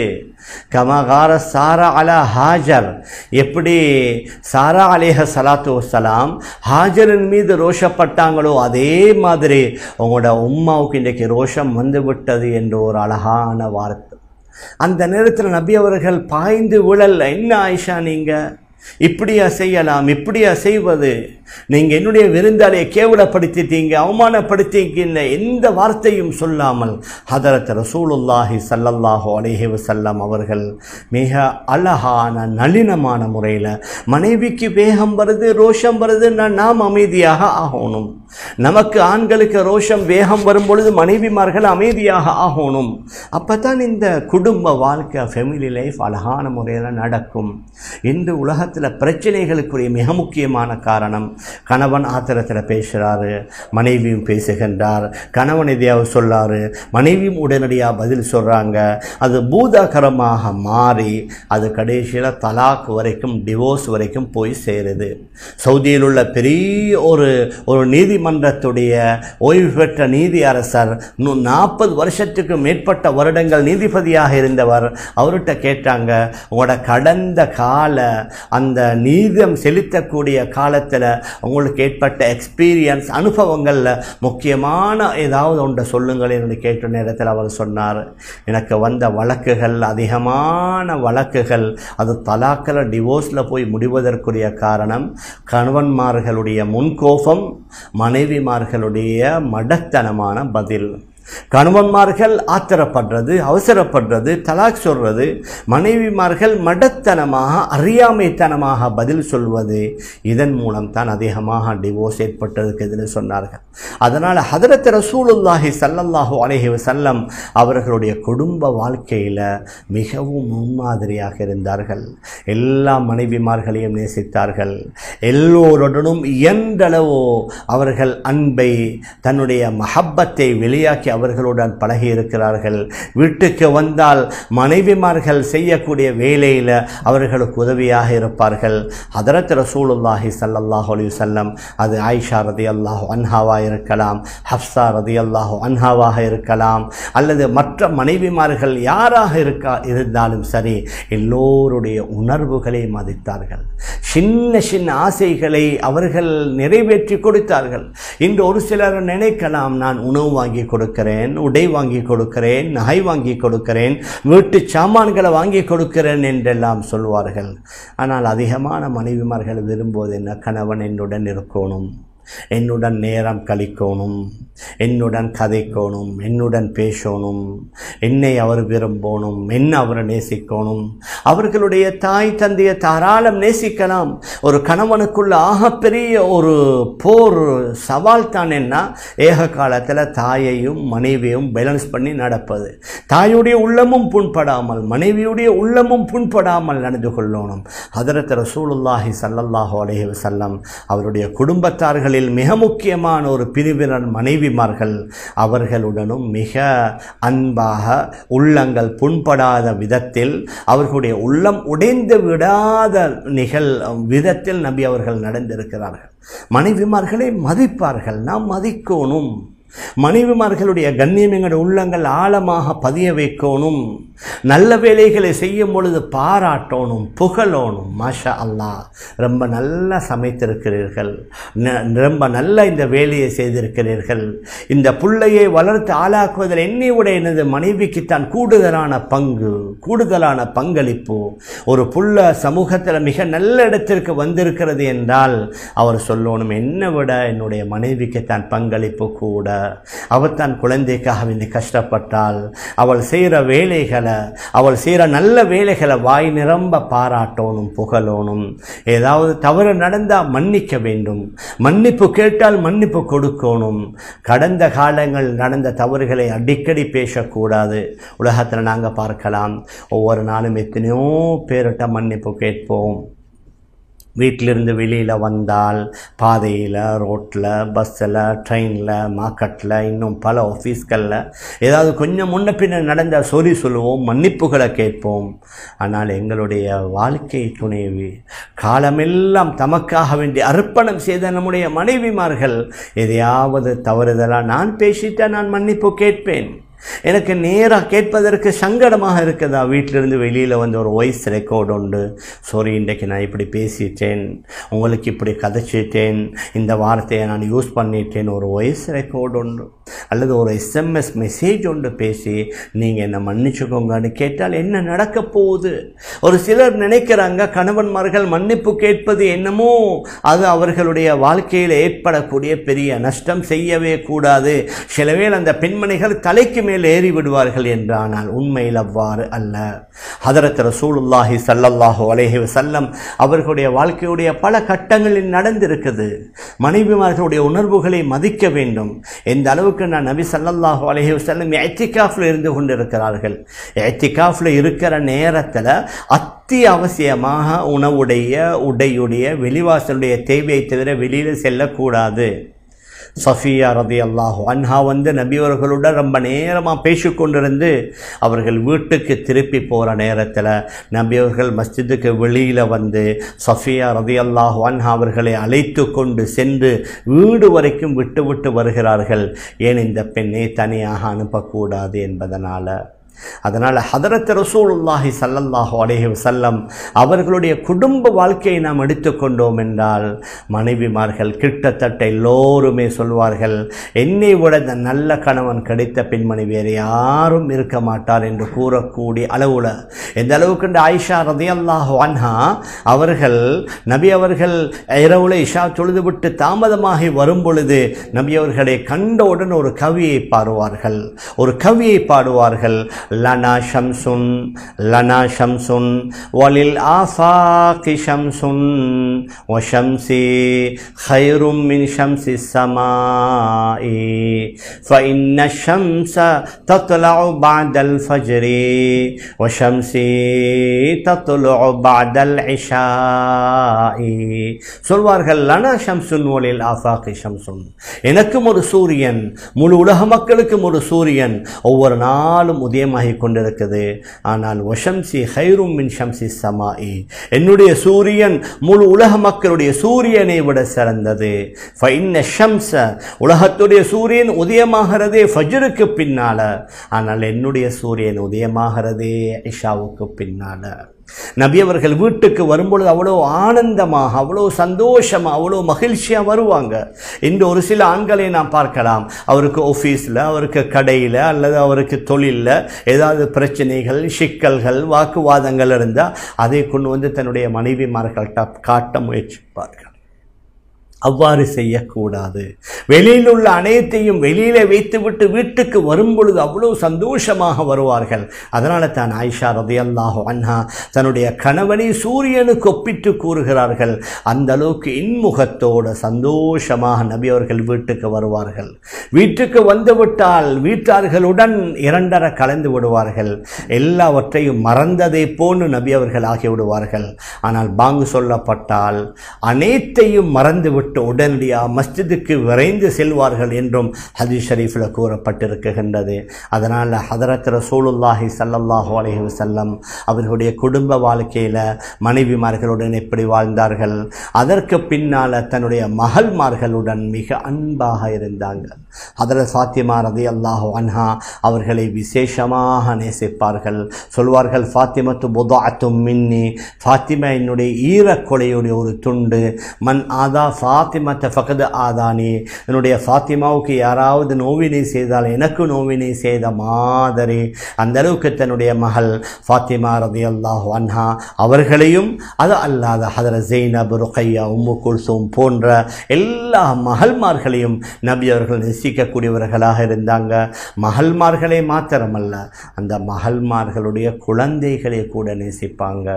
கமகார சாரா அலா ஹாஜர், எப்படி சாரா அலைஹ ஸலாத்து வஸ்ஸலாம் ஹாஜரின் மீது ரோஷப்பட்டாங்களோ அதே மாதிரி உங்களோட உம்மாவுக்கு இன்றைக்கு ரோஷம் வந்து விட்டது என்று ஒரு அழகான வார்த்தை. அந்த நேரத்தில் நபி அவர்கள் பாய்ந்து விழல்ல, என்ன ஆயிஷா நீங்கள் இப்படியா செய்யலாம், இப்படியா செய்வது, நீங்கள் என்னுடைய விருந்தாளியை கேவலப்படுத்திட்டீங்க, அவமானப்படுத்திங்க, எந்த வார்த்தையும் சொல்லாமல் ஹதரத் ரசூலுல்லாஹி ஸல்லல்லாஹு அலைஹி வஸல்லம் அவர்கள் மிக அழகான நளினமான முறையில் மனைவிக்கு வேகம் வருது, ரோஷம் வருது, நாம் அமைதியாக ஆகணும். நமக்கு ஆண்களுக்கு ரோஷம் வேகம் வரும் பொழுது மனைவிமார்கள் அமைதியாக ஆகணும். அப்போ தான் இந்த குடும்ப வாழ்க்கை, ஃபேமிலி லைஃப் அழகான முறையில் நடக்கும். இன்று உலகத்தில் பிரச்சனைகளுக்குரிய மிக முக்கியமான காரணம், கணவன் ஆத்திரத்தில் பேசுகிறாரு, மனைவியும் பேசுகின்றார், கணவன் எதையாவது சொல்லாரு, மனைவியும் உடனடியாக பதில் சொல்கிறாங்க, அது பூதாகரமாக மாறி அது கடைசியில் தலாக் வரைக்கும், டிவோர்ஸ் வரைக்கும் போய் சேருது. சவுதியில் உள்ள பெரிய ஒரு ஒரு நீதிமன்றத்துடைய ஓய்வு பெற்ற நீதி அரசர், நாற்பது வருஷத்துக்கு மேற்பட்ட வருடங்கள் நீதிபதியாக இருந்தவர், அவர்கிட்ட கேட்டாங்க, உங்களோட கடந்த கால அந்த நீதம் செலுத்தக்கூடிய காலத்தில் உங்களுக்கு ஏற்பட்ட எக்ஸ்பீரியன்ஸ், அனுபவங்களில் முக்கியமான ஏதாவது ஒன்றை சொல்லுங்கள் என்று கேட்ட நேரத்தில் அவர் சொன்னார், எனக்கு வந்த வழக்குகள், அதிகமான வழக்குகள் அது தலாக்கில், டிவோர்ஸில் போய் முடிவதற்குரிய காரணம் கணவன்மார்களுடைய முன்கோபம், மனைவிமார்களுடைய மடத்தனமான பதில். கணவன்மார்கள் ஆத்திரப்படுறது, அவசரப்படுறது, தலாக் சொல்றது, மனைவிமார்கள் மடத்தனமாக, அறியாமைத்தனமாக பதில் சொல்வது, இதன் மூலம் தான் அதிகமாக டிவோர்ஸ் ஏற்பட்டதுக்கு சொன்னார்கள். அதனால் ஹதரத் ரசூலுல்லாஹி ஸல்லல்லாஹு அலைஹி வஸல்லம் அவர்களுடைய குடும்ப வாழ்க்கையில் மிகவும் முன்மாதிரியாக இருந்தார்கள். எல்லா மனைவிமார்களையும் நேசித்தார்கள். எல்லோருடனும் இயன்றளவோ அவர்கள் அன்பை, தன்னுடைய மஹப்பத்தை வெளியாக்கி அவர்களுடன் பழகி இருக்கிறார்கள். வீட்டுக்கு வந்தால் மனைவிமார்கள் செய்யக்கூடிய வேலையில் அவர்களுக்கு உதவியாக இருப்பார்கள். ஹதரத் ரசூலுல்லாஹி ஸல்லல்லாஹு அலைஹி வஸல்லம், அது ஆயிஷா ரலியல்லாஹு அன்ஹாவாக இருக்கலாம், ஹப்ஸா ரலியல்லாஹு அன்ஹாவாக இருக்கலாம், அல்லது மற்ற மனைவிமார்கள் யாராக இருக்கா இருந்தாலும் சரி, எல்லோருடைய உணர்வுகளை மதித்தார்கள். சின்ன சின்ன ஆசைகளை அவர்கள் நிறைவேற்றி கொடுத்தார்கள். இன்று ஒரு சிலர் நினைக்கலாம், நான் உணவு வாங்கி கொடுக்கிறேன், உடை வாங்கி கொடுக்கிறேன், நகை வாங்கி கொடுக்கிறேன், வீட்டு சாமான்களை வாங்கி கொடுக்கிறேன் என்றெல்லாம் சொல்வார்கள். ஆனால் அதிகமான மனைவிமார்கள் விரும்புவது என்ன, கணவன் என்னுடன் இருக்கணும், என்னுடன் நேரம் கழிக்கணும், என்னுடன் கதைக்கணும், என்னுடன் பேசணும், என்னை அவர் விரும்பணும், என்ன அவரை நேசிக்கணும். அவர்களுடைய தாய் தந்தையை தாராளம் நேசிக்கலாம். ஒரு கணவனுக்குள்ள ஆகப்பெரிய ஒரு போர் சவால் தான் என்ன, ஏக காலத்தில் தாயையும் மனைவியும் பேலன்ஸ் பண்ணி நடப்பது. தாயுடைய உள்ளமும் புண்படாமல், மனைவியுடைய உள்ளமும் புண்படாமல் நடந்து கொள்ளணும். ஹதரத் ரசூலுல்லாஹி ஸல்லல்லாஹு அலைஹி வஸல்லம் அவருடைய குடும்பத்தார்கள் மிக முக்கியமான ஒரு பிரிவினர் மனைவி மனைவிமார்கள் அவர்களுடனும் மிக அன்பாக உள்ளங்கள் புண்படாத விதத்தில் அவர்களுடைய உள்ளம் உடைந்து விடாத நிகழ் விதத்தில் நபி அவர்கள் நடந்திருக்கிறார்கள். மனைவிமார்களை மதிப்பார்கள், நாம் மதிக்கணும். மனைவிமார்களுடைய கண்ணியம் எங்களுடைய உள்ளங்கள் ஆழமாக பதிய வைக்கணும். நல்ல வேலைகளை செய்யும் பொழுது பாராட்டணும், புகழணும். மாஷா அல்லாஹ், ரொம்ப நல்லா சமைத்திருக்கிறீர்கள், ரொம்ப நல்ல இந்த வேலையை செய்திருக்கிறீர்கள், இந்த பிள்ளையை வளர்த்து ஆளாக்குவதில் என்னை விட எனது மனைவிக்குத்தான் கூடுதலான பங்கு, கூடுதலான பங்களிப்பு. ஒரு புள்ள சமூகத்தில் மிக நல்ல இடத்திற்கு வந்திருக்கிறது என்றால் அவர் சொல்லணும், என்னை விட என்னுடைய மனைவிக்குத்தான் பங்களிப்பு கூட. அவள் தான் குழந்தைக்காக வேண்டி கஷ்டப்பட்டால், அவள் செய்கிற வேலைகளை, அவள் செய்கிற நல்ல வேலைகளை வாய் நிரம்ப பாராட்டணும், புகழணும். ஏதாவது தவறு நடந்தால் மன்னிக்க வேண்டும், மன்னிப்பு கேட்டால் மன்னிப்பு கொடுக்கணும். கடந்த காலங்கள் நடந்த தவறுகளை அடிக்கடி பேசக்கூடாது. உலகத்தில் நாங்கள் பார்க்கலாம், ஒவ்வொரு நாளும் எத்தனையோ பேர்கிட்ட மன்னிப்பு கேட்போம். வீட்டிலிருந்து வெளியில் வந்தால் பாதையில், ரோட்டில், பஸ்ஸில், ட்ரெயினில், மார்க்கெட்டில், இன்னும் பல ஆஃபீஸ்களில் ஏதாவது கொஞ்சம் முன்ன பின்ன நடந்த சொல்லி சொல்லுவோம், மன்னிப்புகளை கேட்போம். ஆனால் எங்களுடைய வாழ்க்கை துணைவி, காலமெல்லாம் தமக்காக வேண்டி அர்ப்பணம் செய்த நம்முடைய மனைவிமார்கள் எதையாவது தவறுதலாக நான் பேசிட்டேன், நான் மன்னிப்பு கேட்பேன். எனக்கு நேராக கேட்பதற்கு சங்கடமாக இருக்குதா? வீட்டிலிருந்து வெளியில் வந்து ஒரு வாய்ஸ் ரெக்கார்டு உண்டு, சாரி இன்றைக்கு நான் இப்படி பேசிட்டேன், உங்களுக்கு இப்படி கதைச்சிட்டேன், இந்த வார்த்தையை நான் யூஸ் பண்ணிட்டேன், ஒரு வாய்ஸ் ரெக்கார்டு உண்டு, அல்லது ஒரு எஸ்எம்எஸ் மெசேஜ் ஒன்று பேசி நீங்கள் என்னை மன்னிச்சுக்கோங்கன்னு கேட்டால் என்ன நடக்க போகுது? ஒரு சிலர் நினைக்கிறாங்க கணவன்மார்கள் மன்னிப்பு கேட்பது என்னமோ அது அவர்களுடைய வாழ்க்கையில் ஏற்படக்கூடிய பெரிய நஷ்டம், செய்யவே கூடாது. சிலவே அந்த பெண்மணிகள் தலைக்கு மேல் ஏறி விடுவார்கள் என்றானால் உண்மையில் அவ்வாறு அல்ல. ஹதரத் ரசூலுல்லாஹி ஸல்லல்லாஹு அலைஹி வஸல்லம் அவர்களுடைய வாழ்க்கையுடைய பல கட்டங்களில் நடந்திருக்குது. மனைவிமார்களுடைய உணர்வுகளை மதிக்க வேண்டும். எந்த அளவுக்கு நான் நபி ஸல்லல்லாஹு அலைஹி வஸல்லம் இஅ்திகாஃப்ல இருந்து கொண்டிருக்கிறார்கள். இஅ்திகாஃப்ல இருக்கிற நேரத்தில் அத்தியாவசியமாக உணவுடைய, உடையுடைய, வெளிவாசலுடைய தேவையை தவிர வெளியில் செல்லக்கூடாது. சஃபியா ரலியல்லாஹு அன்ஹா வந்து நபியவர்களுடன் ரொம்ப நேரமாக பேசிக்கொண்டிருந்து அவர்கள் வீட்டுக்கு திருப்பி போகிற நேரத்தில் நபியவர்கள் மஸ்ஜிதுக்கு வெளியில் வந்து சஃபியா ரலியல்லாஹு அன்ஹா அவர்களை அழைத்து கொண்டு சென்று வீடு வரைக்கும் விட்டு விட்டு வருகிறார்கள். ஏன் இந்த பெண்ணை தனியாக அனுப்பக்கூடாது என்பதனால். அதனால் ஹதரத் ரசூலுல்லாஹி ஸல்லல்லாஹு அலைஹி வஸல்லம் அவர்களுடைய குடும்ப வாழ்க்கையை நாம் எடுத்துக்கொண்டோம் என்றால் மனைவிமார்கள் கிட்டத்தட்ட எல்லோருமே சொல்வார்கள், என்னை விட இந்த நல்ல கணவன் கிடைத்த பெண்மணி வேறு யாரும் இருக்க மாட்டார் என்று கூறக்கூடிய அளவில். எந்த அளவுக்கு இந்த ஆயிஷா ரலியல்லாஹு அன்ஹா அவர்கள் நபி அவர்கள் இரவுல இஷா தொழுது விட்டு தாமதமாகி வரும் பொழுது நபி அவர்களை கண்டவுடன் ஒரு கவியை பாடுவார்கள், ஒரு கவியை பாடுவார்கள். லனா ஷம்சுன் லனா ஷம்சுன் வலில் ஆஃபாகி ஷம்சுன் வ ஷம்சி கைரும் மின் ஷம்சி ஸமாஇ ஃபஇன்ன ஷம்ஸ தத்லஉ பஅதல் ஃபஜ்ரி வ ஷம்சி தத்லஉ பஅதல் இஷாஇ. சொல்வார்கள், லனா ஷம்சுன் வலில் ஆஃபாகி ஷம்சுன், எனக்கும் ஒரு சூரியன், முழு உலக மக்களுக்கும் ஒரு சூரியன் ஒவ்வொரு நாளும் உதயம் கொண்டிருக்கிறது. ஆனால் வஷம்சி ஹைரும் மின் ஷம்சி ஸமாஇ, என்னுடைய சூரியன் முழு உலக மக்களுடைய சூரியனை விட சிறந்தது. ஃபஇன்ன ஷம்ஸ, உலகத்துடைய சூரியன் உதயமாகிறதே ஃபஜ்ருக்கு பின்னால, ஆனால் என்னுடைய சூரியன் உதயமாகிறதே இஷாவுக்கு பின்னால. நபி அவர்கள் வீட்டுக்கு வரும்பொழுது அவ்வளோ ஆனந்தமாக, அவ்வளோ சந்தோஷமாக, அவ்வளோ மகிழ்ச்சியாக வருவாங்க. இன்று ஒரு சில ஆண்களை நாம் பார்க்கலாம், அவருக்கு ஆஃபீஸில், அவருக்கு கடையில் அல்லது அவருக்கு தொழிலில் ஏதாவது பிரச்சனைகள், சிக்கல்கள், வாக்குவாதங்கள் இருந்தால் அதை கொண்டு வந்து தன்னுடைய மனைவிமார்கள்ட்ட காட்ட முயற்சிப்பார்கள். அவ்வாறு செய்யக்கூடாது. வெளியில் உள்ள அனைத்தையும் வெளியிலே வைத்துவிட்டு வீட்டுக்கு வரும்பொழுது அவ்வளோ சந்தோஷமாக வருவார்கள். அதனால தான் ஆயிஷா ரலியல்லாஹு அன்ஹா தன்னுடைய கணவனை சூரியனுக்கு ஒப்பிட்டு கூறுகிறார்கள். அந்த அளவுக்கு இன்முகத்தோடு சந்தோஷமாக நபி அவர்கள் வீட்டுக்கு வருவார்கள். வீட்டுக்கு வந்துவிட்டால் வீட்டார்களுடன் இரண்டரை கலந்து விடுவார்கள். எல்லாவற்றையும் மறந்ததை போன்று நபி அவர்கள் ஆகிவிடுவார்கள். ஆனால் பாங்கு சொல்லப்பட்டால் அனைத்தையும் மறந்துவிட்டு விட்டு உடனடியாக மஸ்ஜிதுக்கு விரைந்து செல்வார்கள் என்றும் ஹதீஸ் ஷரீஃபில் கூறப்பட்டிருக்கின்றது. அதனால் ஹதரத் ரசூலுல்லாஹி ஸல்லல்லாஹு அலைஹி வஸல்லம் அவர்களுடைய குடும்ப வாழ்க்கையில் மனைவிமார்களுடன் எப்படி வாழ்ந்தார்கள், அதற்கு பின்னால் தன்னுடைய மகள்மார்களுடன் மிக அன்பாக இருந்தாங்க. ஹதரத் ஃபாத்திமா ரலியல்லாஹு அன்ஹா அவர்களை விசேஷமாக நேசிப்பார்கள். சொல்வார்கள், ஃபாத்திமத்து புதாஅத்தும் மின்னி, ஃபாத்திமா என்னுடைய ஈரக்கொலையுடைய ஒரு துண்டு. மன் ஆதா ஃபாத்திமத்த ஃபகத் ஆதானி, என்னுடைய ஃபாத்திமாவுக்கு யாராவது நோவினை செய்தால் எனக்கு நோவினை செய்த மாதிரி. அந்த அளவுக்கு தன்னுடைய மகள் ஃபாத்திமா ரலியல்லாஹு அன்ஹா அவர்களையும், அது அல்லாத ஹதரத் ஸைனப், ருக்கையா, உம்மு குல்சூம் போன்ற எல்லா மகள்மார்களையும் நபி அவர்கள் நேசிக்கக்கூடியவர்களாக இருந்தாங்க. மகள்மார்களை மாத்திரமல்ல, அந்த மகள்மார்களுடைய குழந்தைகளை கூட நேசிப்பாங்க.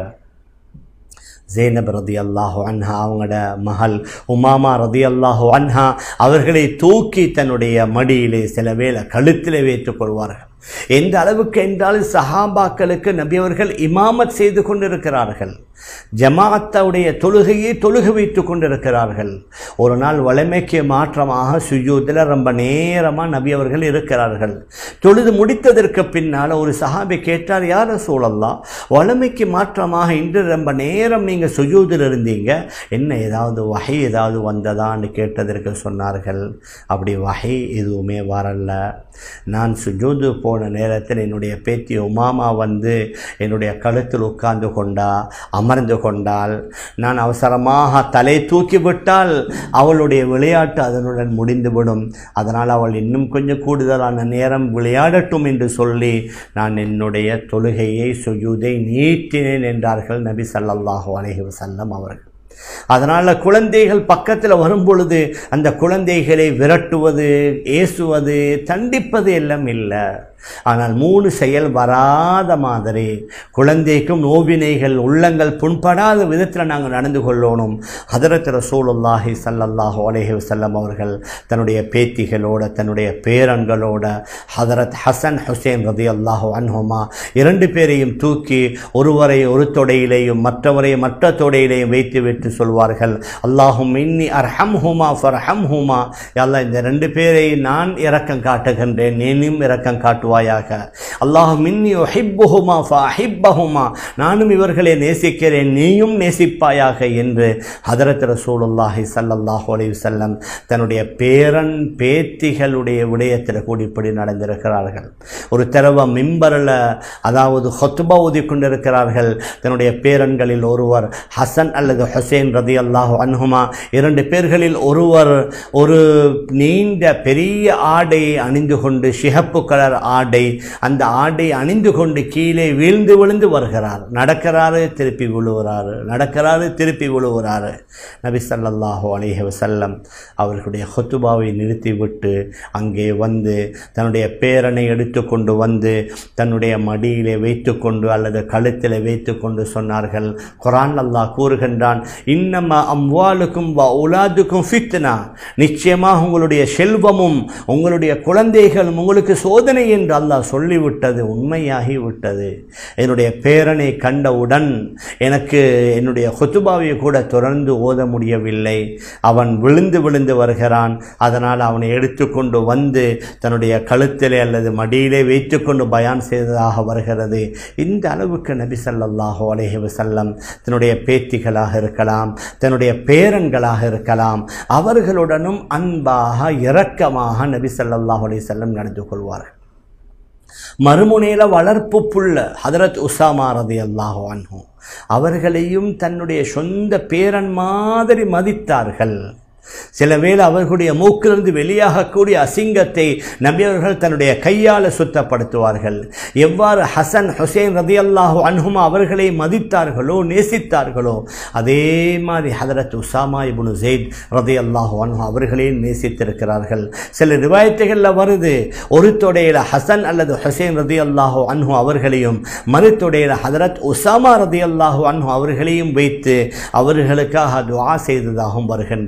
ஸைனப் ரலியல்லாஹு அன்ஹா அவங்களோட மகள் உமாமா ரலியல்லாஹு அன்ஹா அவர்களை தூக்கி தன்னுடைய மடியிலே சில வேளை கழுத்திலே வைத்துக் கொள்வார்கள். எந்த அளவுக்கு என்றால் சஹாபாக்களுக்கு நபி அவர்கள் இமாமத் செய்து கொண்டிருக்கிறார்கள், ஜமாஅத்துடைய தொழுகையை தொழுகை வைத்து கொண்டிருக்கிறார்கள். ஒரு நாள் வளமைக்கு மாற்றமாக சுஜூதில் ரொம்ப நேரமாக நபி அவர்கள் இருக்கிறார்கள். தொழுது முடித்ததற்கு பின்னால் ஒரு சஹாபி கேட்டார், யார் ரசூலல்லாஹ், வளமைக்கு மாற்றமாக இன்று ரொம்ப நேரம் நீங்கள் சுஜூதில் இருந்தீங்க, என்ன ஏதாவது வஹி ஏதாவது வந்ததான்னு கேட்டதற்கு சொன்னார்கள், அப்படி வஹி எதுவுமே வரல. நான் சுஜூது போன நேரத்தில் என்னுடைய பேத்தி உமாமா வந்து என்னுடைய கழுத்தில் உட்கார்ந்து கொண்டா அமர்ந்து கொண்டால், நான் அவசரமாக தலை தூக்கிவிட்டால் அவளுடைய விளையாட்டு அதனுடன் முடிந்துவிடும். அதனால் அவள் இன்னும் கொஞ்சம் கூடுதலான நேரம் விளையாடட்டும் என்று சொல்லி நான் என்னுடைய தொழுகையை சுஜூதை நீட்டினேன் என்றார்கள் நபி ஸல்லல்லாஹு அலைஹி வஸல்லம் அவர்கள். அதனால் குழந்தைகள் பக்கத்தில் வரும் பொழுது அந்த குழந்தைகளை விரட்டுவது, ஏசுவது, தண்டிப்பது எல்லாம் இல்லை. ஆனால் மூணு செயல் வராத மாதிரி குழந்தைக்கும் நோவினைகள் உள்ளங்கள் புண்படாத விதத்தில் நாங்கள் நடந்து கொள்ளணும். ஹதரத் ரசூலுல்லாஹி ஸல்லல்லாஹு அலைஹி வஸல்லம் அவர்கள் தன்னுடைய பேத்திகளோட தன்னுடைய பேரன்களோட ஹதரத் ஹசன் ஹுசைன் ரலியல்லாஹு அன்ஹுமா இரண்டு பேரையும் தூக்கி ஒருவரை ஒரு தொடையிலேயும் மற்றவரை மற்ற தொடையிலேயும் வைத்து விட்டு சொல்வார்கள், அல்லாஹும் இன்னி அர்ஹம்ஹுமா ஃபர்ஹம்ஹுமா, யல்லாஹ் இந்த ரெண்டு பேரை நான் இரக்கம் காட்டுகின்றேன், நீனும் இரக்கம் காட்டு வாயாக. அல்லாஹும் இன்னி உஹிப்புஹுமா ஃபஅஹிப்பஹுமா, நானும் இவர்களை நேசிக்கிறேன், நீயும் நேசிப்பாயாக என்று ஹதரத் ரசூலுல்லாஹி ஸல்லல்லாஹு அலைஹி வஸல்லம் தன்னுடைய பேரன் பேத்திகளுடைய விடயத்தில் கூட இப்படி நடந்திருக்கிறார்கள். ஒரு தடவை மிம்பரில் அதாவது ஹுத்பா ஓதி கொண்டிருக்கிறார்கள். தன்னுடைய பேரன்களில் ஒருவர் ஹசன் அல்லது ஹுசைன் ரலியல்லாஹு அன்ஹுமா, இரண்டு பேர்களில் ஒருவர் ஒரு நீண்ட பெரிய ஆடையை அணிந்து கொண்டு, சிகப்பு கலர் ஆடை, அந்த ஆடை அணிந்து கொண்டு கீழே வீழ்ந்து விழுந்து வருகிறார். நடக்கிறாரு, திருப்பி விழுகிறாரு, நடக்கிறாரு, திருப்பி விழுகிறாரு. நபி ஸல்லல்லாஹு அலைஹி வஸல்லம் அவர்களுடைய ஹுத்பாவை நிறுத்திவிட்டு அங்கே வந்து தன்னுடைய பேரனை எடுத்து கொண்டு வந்து தன்னுடைய மடியிலே வைத்து கொண்டு அல்லது கழுத்தில் வைத்து கொண்டு சொன்னார்கள், குர்ஆன் அல்லாஹ் கூறுகின்றான், இன்னமா அம்வாலுக்கும் வ உலாதுக்கும் ஃபித்னா, நிச்சயமாக உங்களுடைய செல்வமும் உங்களுடைய குழந்தைகளும் உங்களுக்கு சோதனை என்று அல்லாஹ் சொல்லிவிட்டது உண்மையாகி விட்டது. என்னுடைய பேரனை கண்டவுடன் எனக்கு என்னுடைய ஹுத்பாவை கூட தொடர்ந்து ஓத முடியவில்லை. அவன் விழுந்து விழுந்து வருகிறான். அதனால் அவனை எடுத்துக்கொண்டு வந்து தன்னுடைய கழுத்திலே அல்லது மடியிலே வைத்துக்கொண்டு பயான் செய்ததாக வருகிறது. இந்த அளவுக்கு நபி ஸல்லல்லாஹு அலைஹி வஸல்லம் தன்னுடைய பேத்திகளாக இருக்கலாம், தன்னுடைய பேரன்களாக இருக்கலாம், அவர்களுடனும் அன்பாக இரக்கமாக நபி ஸல்லல்லாஹு அலைஹி வஸல்லம் நடந்து கொள்வார்கள். மறுமுனையில வளர்ப்பு புள்ள ஹதரத் உசாமா ரலியல்லாஹு அன்ஹு அவர்களையும் தன்னுடைய சொந்த பேரன் மாதிரி மதித்தார்கள். சில வேளை அவர்களுடைய மூக்கிலிருந்து வெளியாகக்கூடிய அசிங்கத்தை நபி அவர்கள் தன்னுடைய கையால் சுத்தப்படுத்துவார்கள். எவ்வாறு ஹசன் ஹுசைன் ரலியல்லாஹு அன்ஹுமா அவர்களை மதித்தார்களோ நேசித்தார்களோ அதே மாதிரி ஹதரத் உசாமா இப்னு ஸைத் ரலியல்லாஹு அன்ஹு அவர்களையும் நேசித்திருக்கிறார்கள். சில ரிவாயத்துகளில் வருது, ஒரு தொடையில் ஹசன் அல்லது ஹுசைன் ரலியல்லாஹு அன்ஹு அவர்களையும் மறு தொடையில் ஹதரத் உசாமா ரலியல்லாஹு அன்ஹு அவர்களையும் வைத்து அவர்களுக்காக துஆ செய்ததாகவும் வருகின்றது.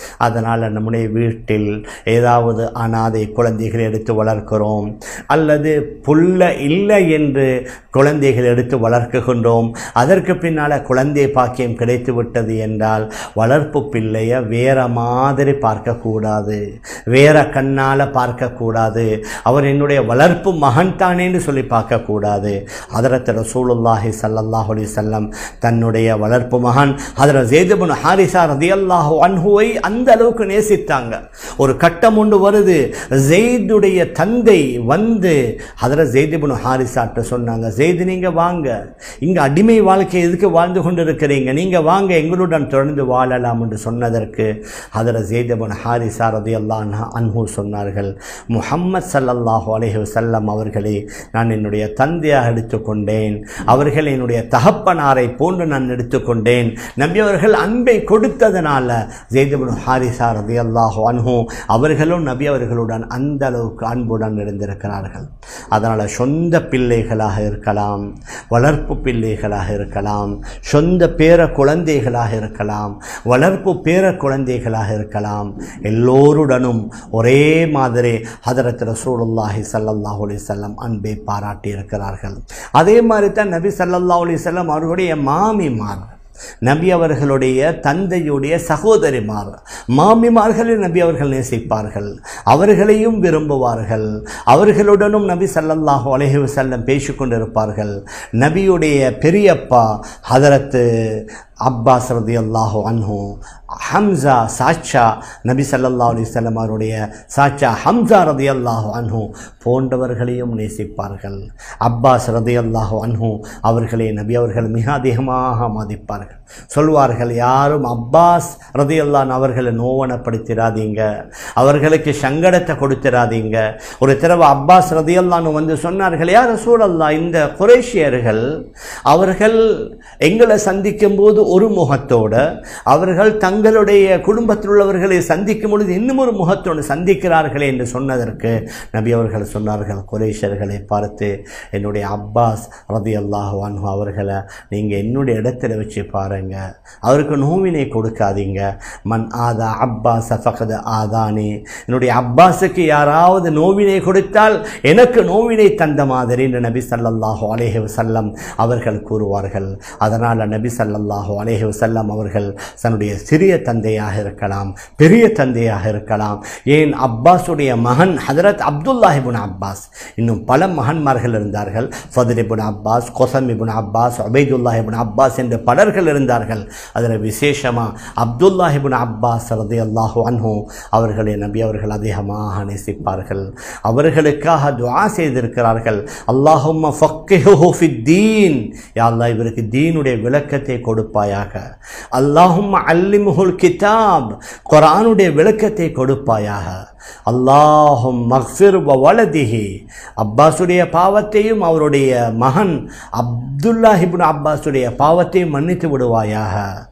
அதனால் நம்முடைய வீட்டில் ஏதாவது அனாதை குழந்தைகளை எடுத்து வளர்க்கிறோம், அல்லது புல்ல இல்லை என்று குழந்தைகள் எடுத்து வளர்க்குகின்றோம். அதற்கு பின்னால் குழந்தை பாக்கியம் கிடைத்து விட்டது என்றால் வளர்ப்பு பிள்ளையை வேற மாதிரி பார்க்கக்கூடாது, வேற கண்ணால் பார்க்கக்கூடாது. அவர் என்னுடைய வளர்ப்பு மகன் தானேன்னு சொல்லி பார்க்கக்கூடாது. ஹதரத் ரசூலுல்லாஹி ஸல்லல்லாஹு அலைஹி வஸல்லம் தன்னுடைய வளர்ப்பு மகன் ஹதரத் ஸைத் இப்னு ஹாரிஸா ரலியல்லாஹு அன்ஹுவை அந்த அளவுக்கு நேசித்தாங்க. ஒரு கட்டம் ஒன்று வருது, ஸைதுடைய தந்தை வந்து ஹதரத் ஸைத் இப்னு ஹாரிஸாட்ட சொன்னாங்க, ஸைத் நீங்க வாங்க, இங்க அடிமை வாழ்க்கை எதுக்கு வாழ்ந்து கொண்டு இருக்கிறீங்க, நீங்க வாங்க எங்களுடன் தொடர்ந்து வாழலாம் என்று சொன்னதற்கு ஹதரத் ஸைத் இப்னு ஹாரிஸா ரலியல்லாஹு அன்ஹு சொன்னார்கள், முஹம்மது ஸல்லல்லாஹு அலைஹி வஸல்லம் அவர்களே நான் என்னுடைய தந்தையாக எடுத்துக்கொண்டேன், அவர்கள் என்னுடைய தகப்பனாரை போன்று நான் எடுத்துக்கொண்டேன். நபி அவர்கள் அன்பை கொடுத்ததனால ஸைத் இப்னு ஹாரிஸா ரலியல்லாஹு அன்ஹு அவர்களும் நபி அவர்களுடன் அந்த அளவுக்கு அன்புடன் இருந்திருக்கிறார்கள். அதனால் சொந்த பிள்ளைகளாக இருக்கலாம், வளர்ப்பு பிள்ளைகளாக இருக்கலாம், சொந்த பேர குழந்தைகளாக இருக்கலாம், வளர்ப்பு பேர குழந்தைகளாக இருக்கலாம், எல்லோருடனும் ஒரே மாதிரி ஹதரத் ரசூலுல்லாஹி ஸல்லல்லாஹு அலைஹி வஸல்லம் அன்பை பாராட்டி இருக்கிறார்கள். அதே மாதிரி தான் நபி ஸல்லல்லாஹு அலைஹி வஸல்லம் அவர்களுடைய மாமிமார், நபி அவர்களுடைய தந்தையுடைய சகோதரிமார், மாமிமார்களை நபி அவர்கள் நேசிப்பார்கள், அவர்களையும் விரும்புவார்கள், அவர்களுடனும் நபி ஸல்லல்லாஹு அலைஹி வஸல்லம் பேசிக்கொண்டிருப்பார்கள். நபியுடைய பெரியப்பா ஹதரத் அப்பாஸ் ரலியல்லாஹு அன்ஹு, ஹம்சா சாச்சா நபி ஸல்லல்லாஹு அலைஹி வஸல்லம் அவருடைய சாச்சா ஹம்சா ரலியல்லாஹு அன்ஹு போன்றவர்களையும் நேசிப்பார்கள். அப்பாஸ் ரலியல்லாஹு அன்ஹு அவர்களை நபி அவர்கள் மிக அதிகமாக மதிப்பார்கள். சொல்வார்கள், யாரும் அப்பாஸ் ரலியல்லாஹு அவர்களை நோவனப்படுத்திடாதீங்க, அவர்களுக்கு சங்கடத்தை கொடுத்திடாதீங்க. ஒரு தடவை அப்பாஸ் ரலியல்லாஹு வந்து சொன்னார்கள், யா ரசூலல்லாஹ், இந்த குறைஷியர்கள் அவர்கள் எங்களை சந்திக்கும் போது ஒரு முகத்தோடு, அவர்கள் தங்களுடைய குடும்பத்தில் உள்ளவர்களை சந்திக்கும் பொழுது இன்னும் ஒரு முகத்தோடு சந்திக்கிறார்களே என்று சொன்னதற்கு நபி அவர்கள் சொன்னார்கள், குறைஷர்களை பார்த்து, என்னுடைய அப்பாஸ் ரலியல்லாஹு அன்ஹு அவர்களை நீங்கள் என்னுடைய இடத்துல வச்சு பாருங்க, அவருக்கு நோவினை கொடுக்காதீங்க. மன் ஆதா அப்பாஸ் ஃபகத் ஆதானி, என்னுடைய அப்பாஸுக்கு யாராவது நோவினை கொடுத்தால் எனக்கு நோவினை தந்த மாதிரி என்று நபி ஸல்லல்லாஹு அலைஹி வஸல்லம் அவர்கள் கூறுவார்கள். அதனால் நபி ஸல்லல்லாஹு அலைஹி வஸல்லம் அவர்கள் தன்னுடைய சிறிய தந்தையாக இருக்கலாம், பெரிய தந்தையாக இருக்கலாம், ஏன் அப்பாஸுடைய மகன் ஹதரத் அப்துல்லாஹ் இப்னு அப்பாஸ், இன்னும் பல மகன்மார்கள் இருந்தார்கள், ஃபத்ல் இப்னு அப்பாஸ், கொசம் இப்னு அப்பாஸ், உபைதுல்லாஹ் இப்னு அப்பாஸ் என்று பலர்கள் இருந்தார்கள். அதில் விசேஷமாக அப்துல்லாஹ் இப்னு அப்பாஸ் ரலியல்லாஹு அன்ஹு அவர்களை நபி அவர்கள் அதிகமாக நேசிப்பார்கள். அவர்களுக்காக துஆ செய்திருக்கிறார்கள், அல்லாஹும்ம ஃபக்கிஹுஹு ஃபித்தீன், யா அல்லாஹ் இவருக்கு தீனுடைய விளக்கத்தை கொடுப்பாயாக, அல்லாஹும்ம அல்லிம்ஹுல் கிதாப், குர்ஆனுடைய விளக்கத்தை கொடுப்பாயாக, அல்லாஹும் மக்ஃபிர் வ வலதிஹி, அப்பாஸுடைய பாவத்தையும் அவருடைய மகன் அப்துல்லாஹ் இப்னு அப்பாஸுடைய பாவத்தையும் மன்னித்து விடுவாயாக.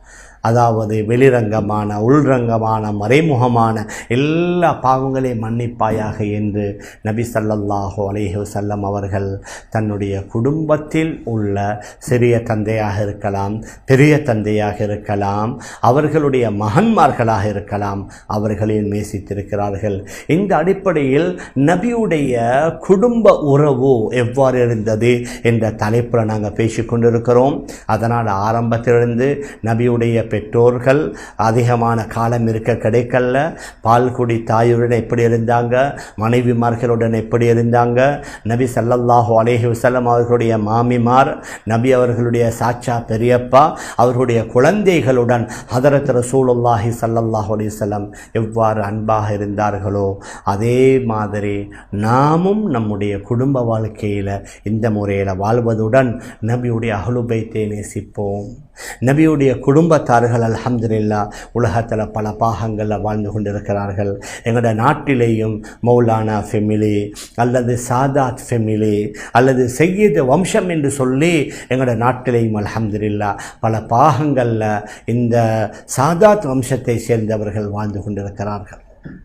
அதாவது வெளிரங்கமான உள்ரங்கமான மறைமுகமான எல்லா பாவங்களையும் மன்னிப்பாயாக என்று நபி ஸல்லல்லாஹு அலைஹி வஸல்லம் அவர்கள் தன்னுடைய குடும்பத்தில் உள்ள சிறிய தந்தையாக இருக்கலாம், பெரிய தந்தையாக இருக்கலாம், அவர்களுடைய மகன்மார்களாக இருக்கலாம், அவர்களையும் நேசித்திருக்கிறார்கள். இந்த அடிப்படையில் நபியுடைய குடும்ப உறவு எவ்வாறு இருந்தது என்ற தலைப்பில் நாங்கள் பேசிக்கொண்டிருக்கிறோம். அதனால் ஆரம்பத்திலிருந்து நபியுடைய பெற்றோர்கள் அதிகமான காலம் இருக்க கிடைக்கல, பால்குடி தாயுடன் எப்படி இருந்தாங்க, மனைவிமார்களுடன் எப்படி இருந்தாங்க, நபி ஸல்லல்லாஹு அலைஹி வஸல்லம் அவர்களுடைய மாமிமார், நபி அவர்களுடைய சாச்சா பெரியப்பா, அவர்களுடைய குழந்தைகளுடன் ஹதரத் ரசூலுல்லாஹி ஸல்லல்லாஹு அலைஹி வஸல்லம் எவ்வாறு அன்பாக இருந்தார்களோ அதே மாதிரி நாமும் நம்முடைய குடும்ப வாழ்க்கையில் இந்த முறையில் வாழ்வதுடன் நபியுடைய அஹ்லு பைத்தை நேசிப்போம். நபியுடைய குடும்பத்தார்கள் அல்ஹம்துலில்லாஹ் உலகத்தில் பல பாகங்களில் வாழ்ந்து கொண்டிருக்கிறார்கள். எங்களோட நாட்டிலேயும் மௌலானா ஃபெமிலி அல்லது சாதாத் ஃபெமிலி அல்லது சையீத் வம்சம் என்று சொல்லி எங்களோட நாட்டிலேயும் அல்ஹம்துலில்லாஹ் பல பாகங்களில் இந்த சாதாத் வம்சத்தை சேர்ந்தவர்கள் வாழ்ந்து கொண்டிருக்கிறார்கள்.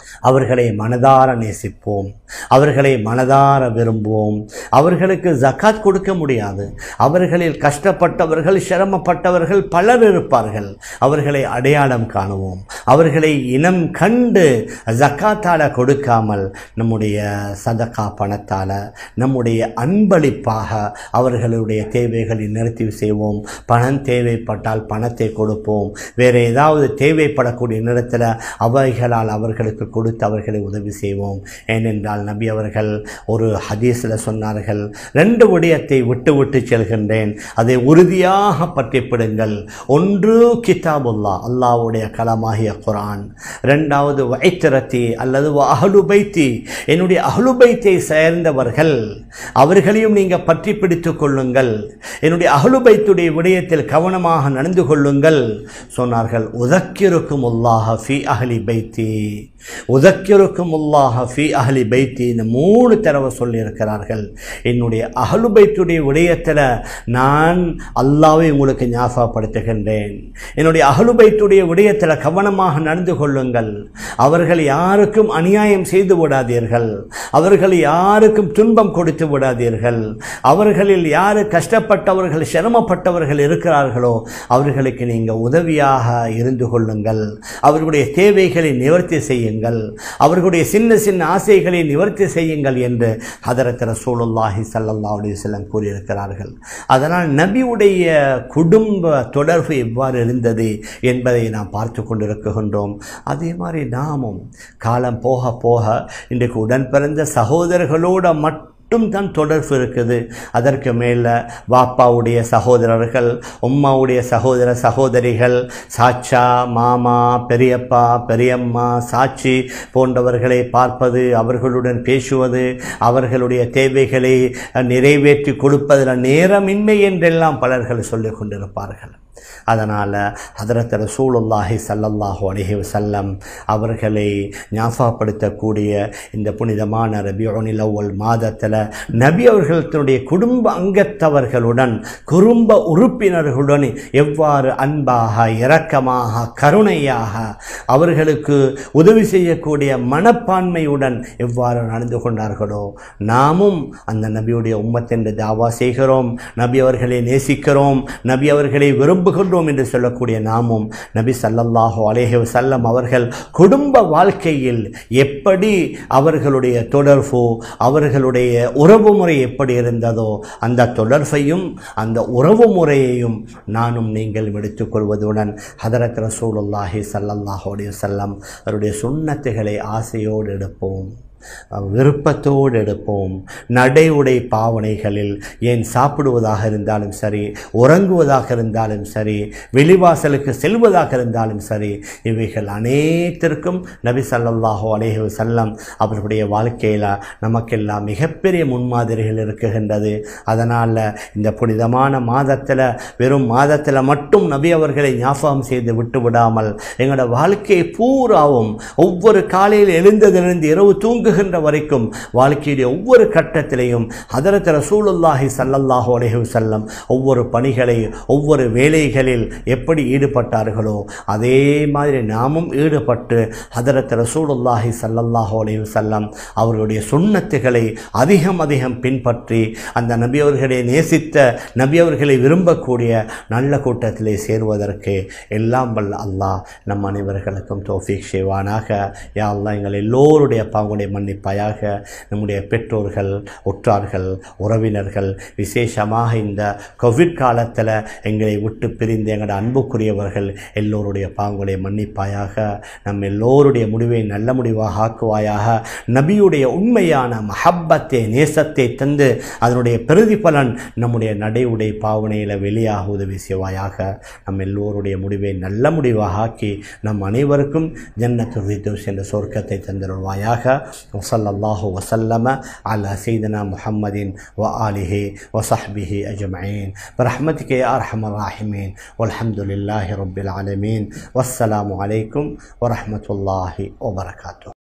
அவர்களை மனதார நேசிப்போம், அவர்களை மனதார விரும்புவோம். அவர்களுக்கு ஜகாத் கொடுக்க முடியாது. அவர்களில் கஷ்டப்பட்டவர்கள், சிரமப்பட்டவர்கள் பலர் இருப்பார்கள். அவர்களை அடையாளம் காணுவோம். அவர்களை இனம் கண்டு ஜகாத்தால் கொடுக்காமல் நம்முடைய சதகா பணத்தால், நம்முடைய அன்பளிப்பாக அவர்களுடைய தேவைகளை நிறுத்தி செய்வோம். பணம் தேவைப்பட்டால் பணத்தை கொடுப்போம். வேறு ஏதாவது தேவைப்படக்கூடிய நேரத்தில் அவைகளால் அவர்களுக்கு கொடுத்து அவர்களை உதவி செய்வோம். ஏனென்றால் நபி அவர்கள் ஒரு ஹதீஸில் சொன்னார்கள், ரெண்டு விடயத்தை விட்டு விட்டு செல்கின்றேன், அதை உறுதியாக பற்றிப்பிடுங்கள். ஒன்று கிதாபுல்லா, அல்லாஹ்வுடைய கலமாகிய குர்ஆன். ரெண்டாவது வைத்திரத்தி அல்லது அஹ்லு பைத்தி, என்னுடைய அஹ்லு பைத்தை சேர்ந்தவர்கள், அவர்களையும் நீங்கள் பற்றி பிடித்துக் கொள்ளுங்கள். என்னுடைய அஹ்லு பைத்துடைய விடயத்தில் கவனமாக நடந்து கொள்ளுங்கள் சொன்னார்கள். உதக்கிருக்கும் அல்லாஹ் ஃபி அஹ்லி பைத்தி, உதக்கிருக்கும் அல்லாஹ் ஃபி அஹ்லி பைத்தி, இந்த மூணு தடவை சொல்லியிருக்கிறார்கள். என்னுடைய அஹ்லு பைத்துடைய விடயத்தில் நான் அல்லாஹ்வை உங்களுக்கு ஞாபகப்படுத்துகின்றேன். என்னுடைய அஹ்லு பைத்துடைய விடயத்தில் கவனமாக நடந்து கொள்ளுங்கள். அவர்கள் யாருக்கும் அநியாயம் செய்து விடாதீர்கள். அவர்கள் யாருக்கும் துன்பம் கொடுத்து விடாதீர்கள். அவர்களில் யார் கஷ்டப்பட்டவர்கள், சிரமப்பட்டவர்கள் இருக்கிறார்களோ அவர்களுக்கு நீங்கள் உதவியாக இருந்து கொள்ளுங்கள். அவர்களுடைய தேவைகளை நிவர்த்தி செய்யுங்கள். அவர்களுடைய சின்ன சின்ன ஆசைகளை நிவர்த்தி செய்யுங்கள் என்று ஹதரத் ரசூலுல்லாஹி ஸல்லல்லாஹு அலைஹி வஸல்லம் கூறியிருக்கிறார்கள். அதனால் நபியுடைய குடும்ப தொடர்பு எவ்வாறு இருந்தது என்பதை நாம் பார்த்து கொண்டிருக்கின்றோம். அதே மாதிரி நாமும் காலம் போக போக இன்றைக்கு உடன் பிறந்த சகோதரர்களோட மட்டும் தான் தொடர்பு இருக்குது. அதற்கு மேலே வாப்பாவுடைய சகோதரர்கள், உம்மாவுடைய சகோதர சகோதரிகள், சாச்சா, மாமா, பெரியப்பா, பெரியம்மா, சாட்சி போன்றவர்களை பார்ப்பது, அவர்களுடன் பேசுவது, அவர்களுடைய தேவைகளை நிறைவேற்றி கொடுப்பதில் நேரமின்மை என்றெல்லாம் பலர்கள் சொல்லிக் கொண்டிருப்பார்கள். அதனால் ஹதரத் ரசூலுல்லாஹி ஸல்லல்லாஹு அலைஹி வஸல்லம் அவர்களை ஞாபகப்படுத்தக்கூடிய இந்த புனிதமான ரபியுல் அவ்வல் மாதத்தில் நபி அவர்களுடைய குடும்ப அங்கத்தவர்களுடன், குடும்ப உறுப்பினர்களுடன் எவ்வாறு அன்பாக, இரக்கமாக, கருணையாக, அவர்களுக்கு உதவி செய்யக்கூடிய மனப்பான்மையுடன் எவ்வாறு நடந்து கொண்டார்களோ நாமும் அந்த நபியுடைய உம்மத் என்று தாவா செய்கிறோம். நபி அவர்களை நேசிக்கிறோம், நபி அவர்களை விரும்புகிறோம் என்று சொல்லக்கூடிய நாமும் நபி ஸல்லல்லாஹு அலைஹி வஸல்லம் அவர்கள் குடும்ப வாழ்க்கையில் எப்படி அவர்களுடைய தொடர்பு, அவர்களுடைய உறவு முறை எப்படி இருந்ததோ அந்த தொடர்பையும் அந்த உறவு முறையையும் நானும் நீங்கள் எடுத்துக்கொள்வதுடன் ஹதரத் ரசூலுல்லாஹி ஸல்லல்லாஹு அலைஹி வஸல்லம் அவருடைய சுன்னத்துகளை ஆசையோடு எடுப்போம், விருப்பத்தோடு எடுப்போம். நடை உடை பாவனைகளில், ஏன் சாப்பிடுவதாக இருந்தாலும் சரி, உறங்குவதாக இருந்தாலும் சரி, வெளிவாசலுக்கு செல்வதாக இருந்தாலும் சரி, இவைகள் அனைத்திற்கும் நபி ஸல்லல்லாஹு அலைஹி வஸல்லம் அவர்களுடைய வாழ்க்கையில் நமக்கெல்லாம் மிகப்பெரிய முன்மாதிரிகள் இருக்குகின்றது. அதனால் இந்த புனிதமான மாதத்தில், வெறும் மாதத்தில் மட்டும் நபி அவர்களை ஞாபகம் செய்து விட்டு விடாமல் எங்களோட வாழ்க்கையை பூராவும் ஒவ்வொரு காலையில் எழுந்ததிலிருந்து இரவு தூங்கு வரைக்கும் வாழ்க்கையுடைய ஒவ்வொரு கட்டத்திலையும் ஹதரத் ரசூலுல்லாஹி ஸல்லல்லாஹு அலைஹி வஸல்லம் ஒவ்வொரு பணிகளை, ஒவ்வொரு வேலைகளில் எப்படி ஈடுபட்டார்களோ அதே மாதிரி நாமும் ஈடுபட்டு ஹதரத் ரசூலுல்லாஹி ஸல்லல்லாஹு அலைஹி வஸல்லம் அவர்களுடைய சுன்னத்துகளை அதிகம் அதிகம் பின்பற்றி அந்த நபி அவர்களை நேசித்த, நபி அவர்களை விரும்பக்கூடிய நல்ல கூட்டத்திலே சேருவதற்கு எல்லாம் வல்ல அல்லாஹ் நம் அனைவர்களுக்கும் தௌஃபீக் செய்வானாக. யா அல்லாஹ் எங்கள் எல்லோருடைய பாவங்களை மன்னிப்பாயாக. நம்முடைய பெற்றோர்கள், உற்றார்கள், உறவினர்கள், விசேஷமாக இந்த கோவிட் காலத்தில் எங்களை விட்டு பிரிந்த எங்களோட அன்புக்குரியவர்கள் எல்லோருடைய பாவங்களை மன்னிப்பாயாக. நம் எல்லோருடைய முடிவை நல்ல முடிவாக ஆக்குவாயாக. நபியுடைய உண்மையான மஹப்பத்தை, நேசத்தை தந்து அதனுடைய பிரதிபலன் நம்முடைய நடை உடை பாவனையில் வெளியாக உதவி செய்வாயாக. நம் எல்லோருடைய முடிவை நல்ல முடிவாக ஆக்கி நம் அனைவருக்கும் ஜன்னத்துல் ஃபிர்தௌஸ் என்ற சொர்க்கத்தை தந்தருள்வாயாக. வஸல்லல்லாஹு வஸல்லம அலா சய்யிதினா முஹம்மதின் வ ஆலிஹி வ ஸஹ்பிஹி அஜ்மஈன் பிரஹ்மதிக யா அர்ஹமர் ராஹிமீன் வல்ஹம்துலில்லாஹி ரப்பில் ஆலமீன். வஸ்ஸலாமு அலைக்கும் வ ரஹ்மத்துல்லாஹி வ பரகாத்துஹு.